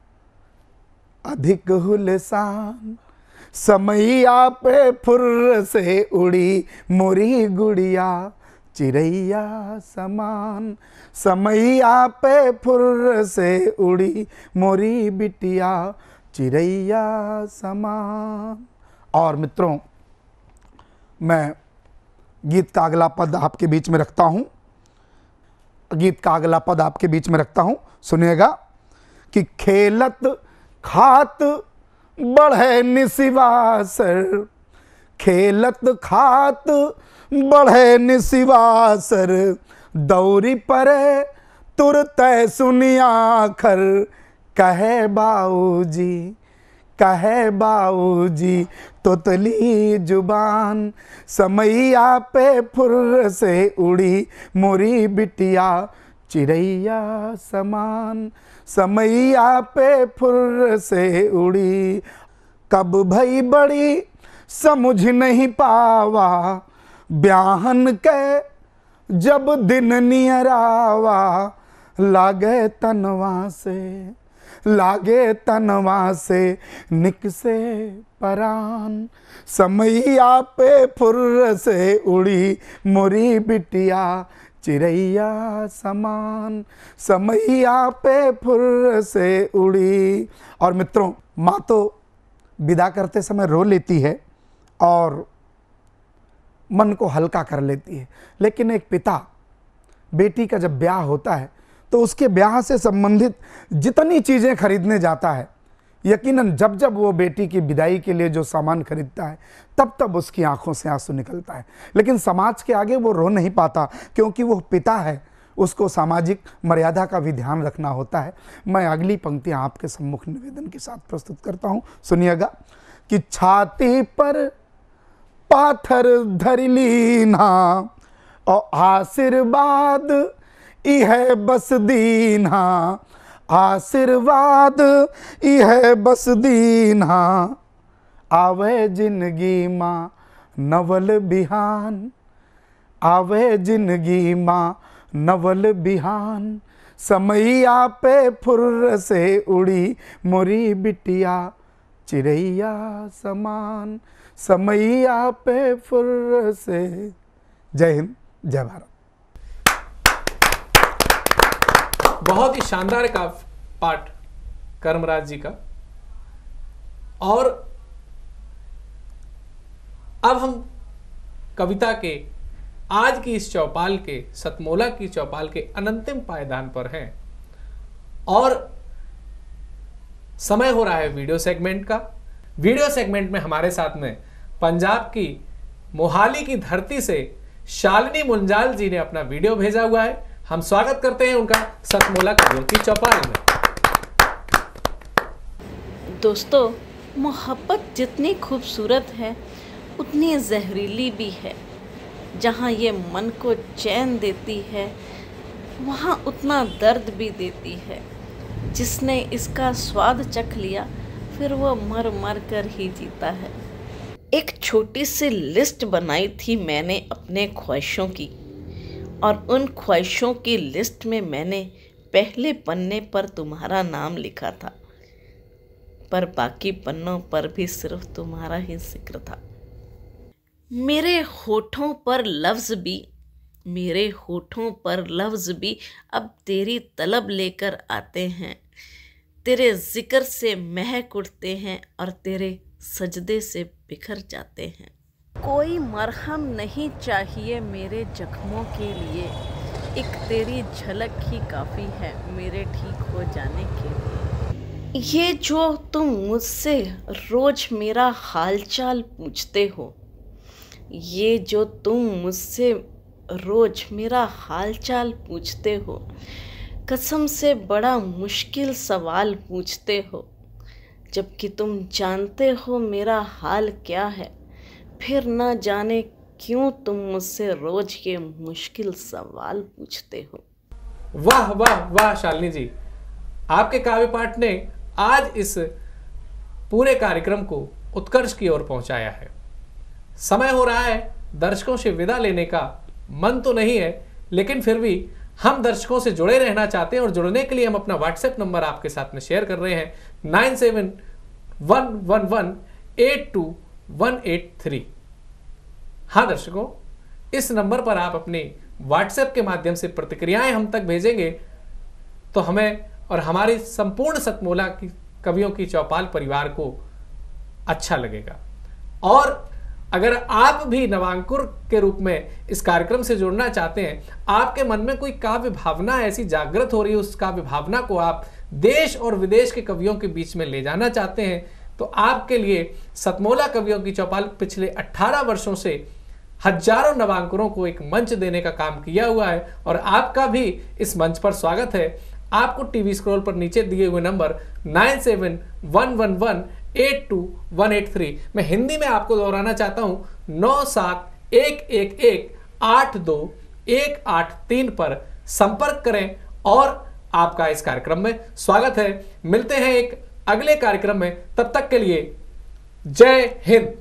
अधिक हुलसान, समैया पे फुर्र से उड़ी मोरी गुड़िया चिड़ैया समान, समैया पे फुर्र से उड़ी मोरी बिटिया चिड़ैया समान। और मित्रों, मैं गीत का अगला पद आपके बीच में रखता हूं, गीत का अगला पद आपके बीच में रखता हूं, सुनिएगा कि खेलत खात बढ़े निसिवासर, खेलत खात बढ़े निसिवासर, दौरी परे तुरते सुनिया खर, कहे बाऊजी कहे बाऊजी तोतली जुबान, समैया पे फुर्र से उड़ी मोरी बिटिया चिड़ैया समान, समैया पे फुर्र से उड़ी। कब भई बड़ी समझ नहीं पावा, ब्याहन के जब दिन नियरावा, लागे तनवा से लागे तनवा से निकसे परान, समैया पे फुर्र से उड़ी मोरी बिटिया चिड़ैया समान, समैया पे फुर्र से उड़ी। और मित्रों, माँ तो विदा करते समय रो लेती है और मन को हल्का कर लेती है, लेकिन एक पिता, बेटी का जब ब्याह होता है तो उसके ब्याह से संबंधित जितनी चीज़ें खरीदने जाता है, यकीनन जब जब वो बेटी की विदाई के लिए जो सामान खरीदता है तब तब उसकी आंखों से आंसू निकलता है। लेकिन समाज के आगे वो रो नहीं पाता, क्योंकि वो पिता है, उसको सामाजिक मर्यादा का भी ध्यान रखना होता है। मैं अगली पंक्तियां आपके सम्मुख निवेदन के साथ प्रस्तुत करता हूं, सुनिएगा। कि छाती पर पाथर धर लीना और आशीर्वाद इह बस दीना, आशीर्वाद इह बस दीना, आवे जिंदगी माँ नवल बिहान, आवे जिंदगी माँ नवल बिहान, समैया पे फुर्र से उड़ी मोरी बिटिया चिड़ैया समान, समैया पे फुर्र से। जय हिंद, जय भारत। बहुत ही शानदार का पाठ कर्मराज जी का। और अब हम कविता के आज की इस चौपाल के, सतमोला की चौपाल के अनंतिम पायदान पर हैं और समय हो रहा है वीडियो सेगमेंट का। वीडियो सेगमेंट में हमारे साथ में पंजाब की मोहाली की धरती से शालिनी मुंजाल जी ने अपना वीडियो भेजा हुआ है। हम स्वागत करते हैं उनका सतमोला कवियों की चौपाल में। दोस्तों, मोहब्बत जितनी खूबसूरत है उतनी जहरीली भी है। जहाँ ये मन को चैन देती है वहाँ उतना दर्द भी देती है। जिसने इसका स्वाद चख लिया फिर वो मर मर कर ही जीता है। एक छोटी सी लिस्ट बनाई थी मैंने अपने ख्वाहिशों की, और उन ख्वाहिशों की लिस्ट में मैंने पहले पन्ने पर तुम्हारा नाम लिखा था, पर बाकी पन्नों पर भी सिर्फ तुम्हारा ही जिक्र था। मेरे होठों पर लफ्ज़ भी मेरे होठों पर लफ्ज़ भी अब तेरी तलब लेकर आते हैं। तेरे जिक्र से महक उठते हैं और तेरे सजदे से बिखर जाते हैं। कोई मरहम नहीं चाहिए मेरे जख्मों के लिए, एक तेरी झलक ही काफ़ी है मेरे ठीक हो जाने के लिए। ये जो तुम मुझसे रोज़ मेरा हालचाल पूछते हो, ये जो तुम मुझसे रोज़ मेरा हालचाल पूछते हो, कसम से बड़ा मुश्किल सवाल पूछते हो। जबकि तुम जानते हो मेरा हाल क्या है, फिर ना जाने क्यों तुम मुझसे रोज ये मुश्किल सवाल पूछते हो। वाह वाह वाह शालिनी जी, आपके काव्य पाठ ने आज इस पूरे कार्यक्रम को उत्कर्ष की ओर पहुंचाया है। समय हो रहा है दर्शकों से विदा लेने का। मन तो नहीं है, लेकिन फिर भी हम दर्शकों से जुड़े रहना चाहते हैं और जुड़ने के लिए हम अपना व्हाट्सएप नंबर आपके साथ में शेयर कर रहे हैं, nine seven one one one eight two one eight three. हाँ दर्शकों, इस नंबर पर आप अपने व्हाट्सएप के माध्यम से प्रतिक्रियाएं हम तक भेजेंगे तो हमें और हमारी संपूर्ण सतमोला की कवियों की चौपाल परिवार को अच्छा लगेगा। और अगर आप भी नवांकुर के रूप में इस कार्यक्रम से जुड़ना चाहते हैं, आपके मन में कोई काव्य भावना ऐसी जागृत हो रही है, उस काव्य भावना को आप देश और विदेश के कवियों के बीच में ले जाना चाहते हैं, तो आपके लिए सतमोला कवियों की चौपाल पिछले अठारह वर्षों से हजारों नवांकुरों को एक मंच देने का काम किया हुआ है और आपका भी इस मंच पर स्वागत है। आपको टीवी स्क्रॉल पर नीचे दिए हुए number nine seven one one one eight two one eight three, मैं हिंदी में आपको दोहराना चाहता हूं, नौ सात एक एक एक आठ दो एक आठ तीन पर संपर्क करें और आपका इस कार्यक्रम में स्वागत है। मिलते हैं एक अगले कार्यक्रम में, तब तक के लिए जय हिंद।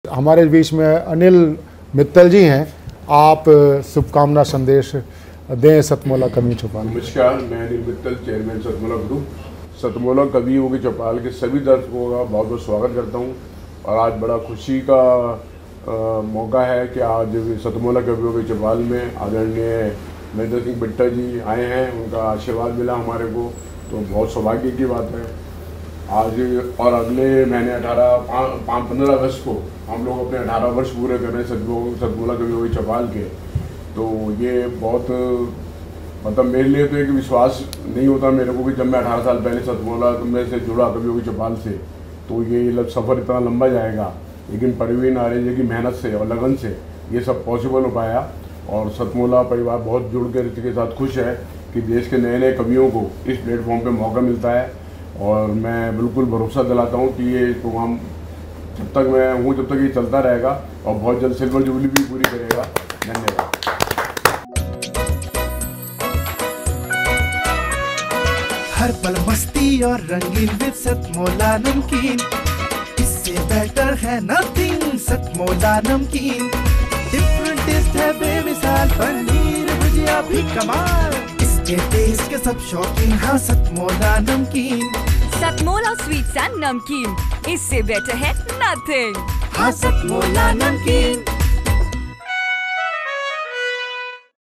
हमारे बीच में अनिल मित्तल जी हैं, आप शुभकामना संदेश दें सतमोला कवियों की चौपाल। नमस्कार, मैं अनिल मित्तल, चेयरमैन सतमोला ग्रुप, सतमोला कवियों की चौपाल के सभी दर्शकों का बहुत बहुत स्वागत करता हूं। और आज बड़ा खुशी का आ, मौका है कि आज सतमोला कवियों की चौपाल में आदरणीय महेंद्र सिंह बिट्टा जी आए हैं, उनका आशीर्वाद मिला हमारे को, तो बहुत सौभाग्य की बात है आज। और अगले महीने अठारह पाँच पंद्रह अगस्त को हम लोग अपने अठारह वर्ष पूरे कर रहे हैं सतमोला कवियों की चौपाल के। तो ये बहुत मतलब मेरे लिए तो एक विश्वास नहीं होता मेरे को कि जब मैं अठारह साल पहले सतमोला में से जुड़ा कवियों की चौपाल से, तो ये सफ़र इतना लंबा जाएगा, लेकिन परवीन आर्य जी की मेहनत से और लगन से ये सब पॉसिबल हो पाया। और सतमोला परिवार बहुत जुड़ कर इसके साथ खुश है कि देश के नए नए कवियों को इस प्लेटफॉर्म पे मौका मिलता है। और मैं बिल्कुल भरोसा दिलाता हूँ कि ये प्रोग्राम जब तक मैं हूँ जब तक ये चलता रहेगा और बहुत जल्द सिल्वर जुबली भी पूरी करेगा। धन्यवाद। हर पल मस्ती और रंगीन विद सतमोला नमकीन, इससे बेटर है नथिंग। सतमोला नमकीन डिफरेंट टेस्ट है बेमिसाल, पनीर भुजिया भी कमाल, इसके टेस्ट के सब शौकीन। हाँ सतमोला नमकीन, सतमोला स्वीट्स एंड नमकीन, इससे बेटर है नथिंग। हाँ सतमोला नमकीन।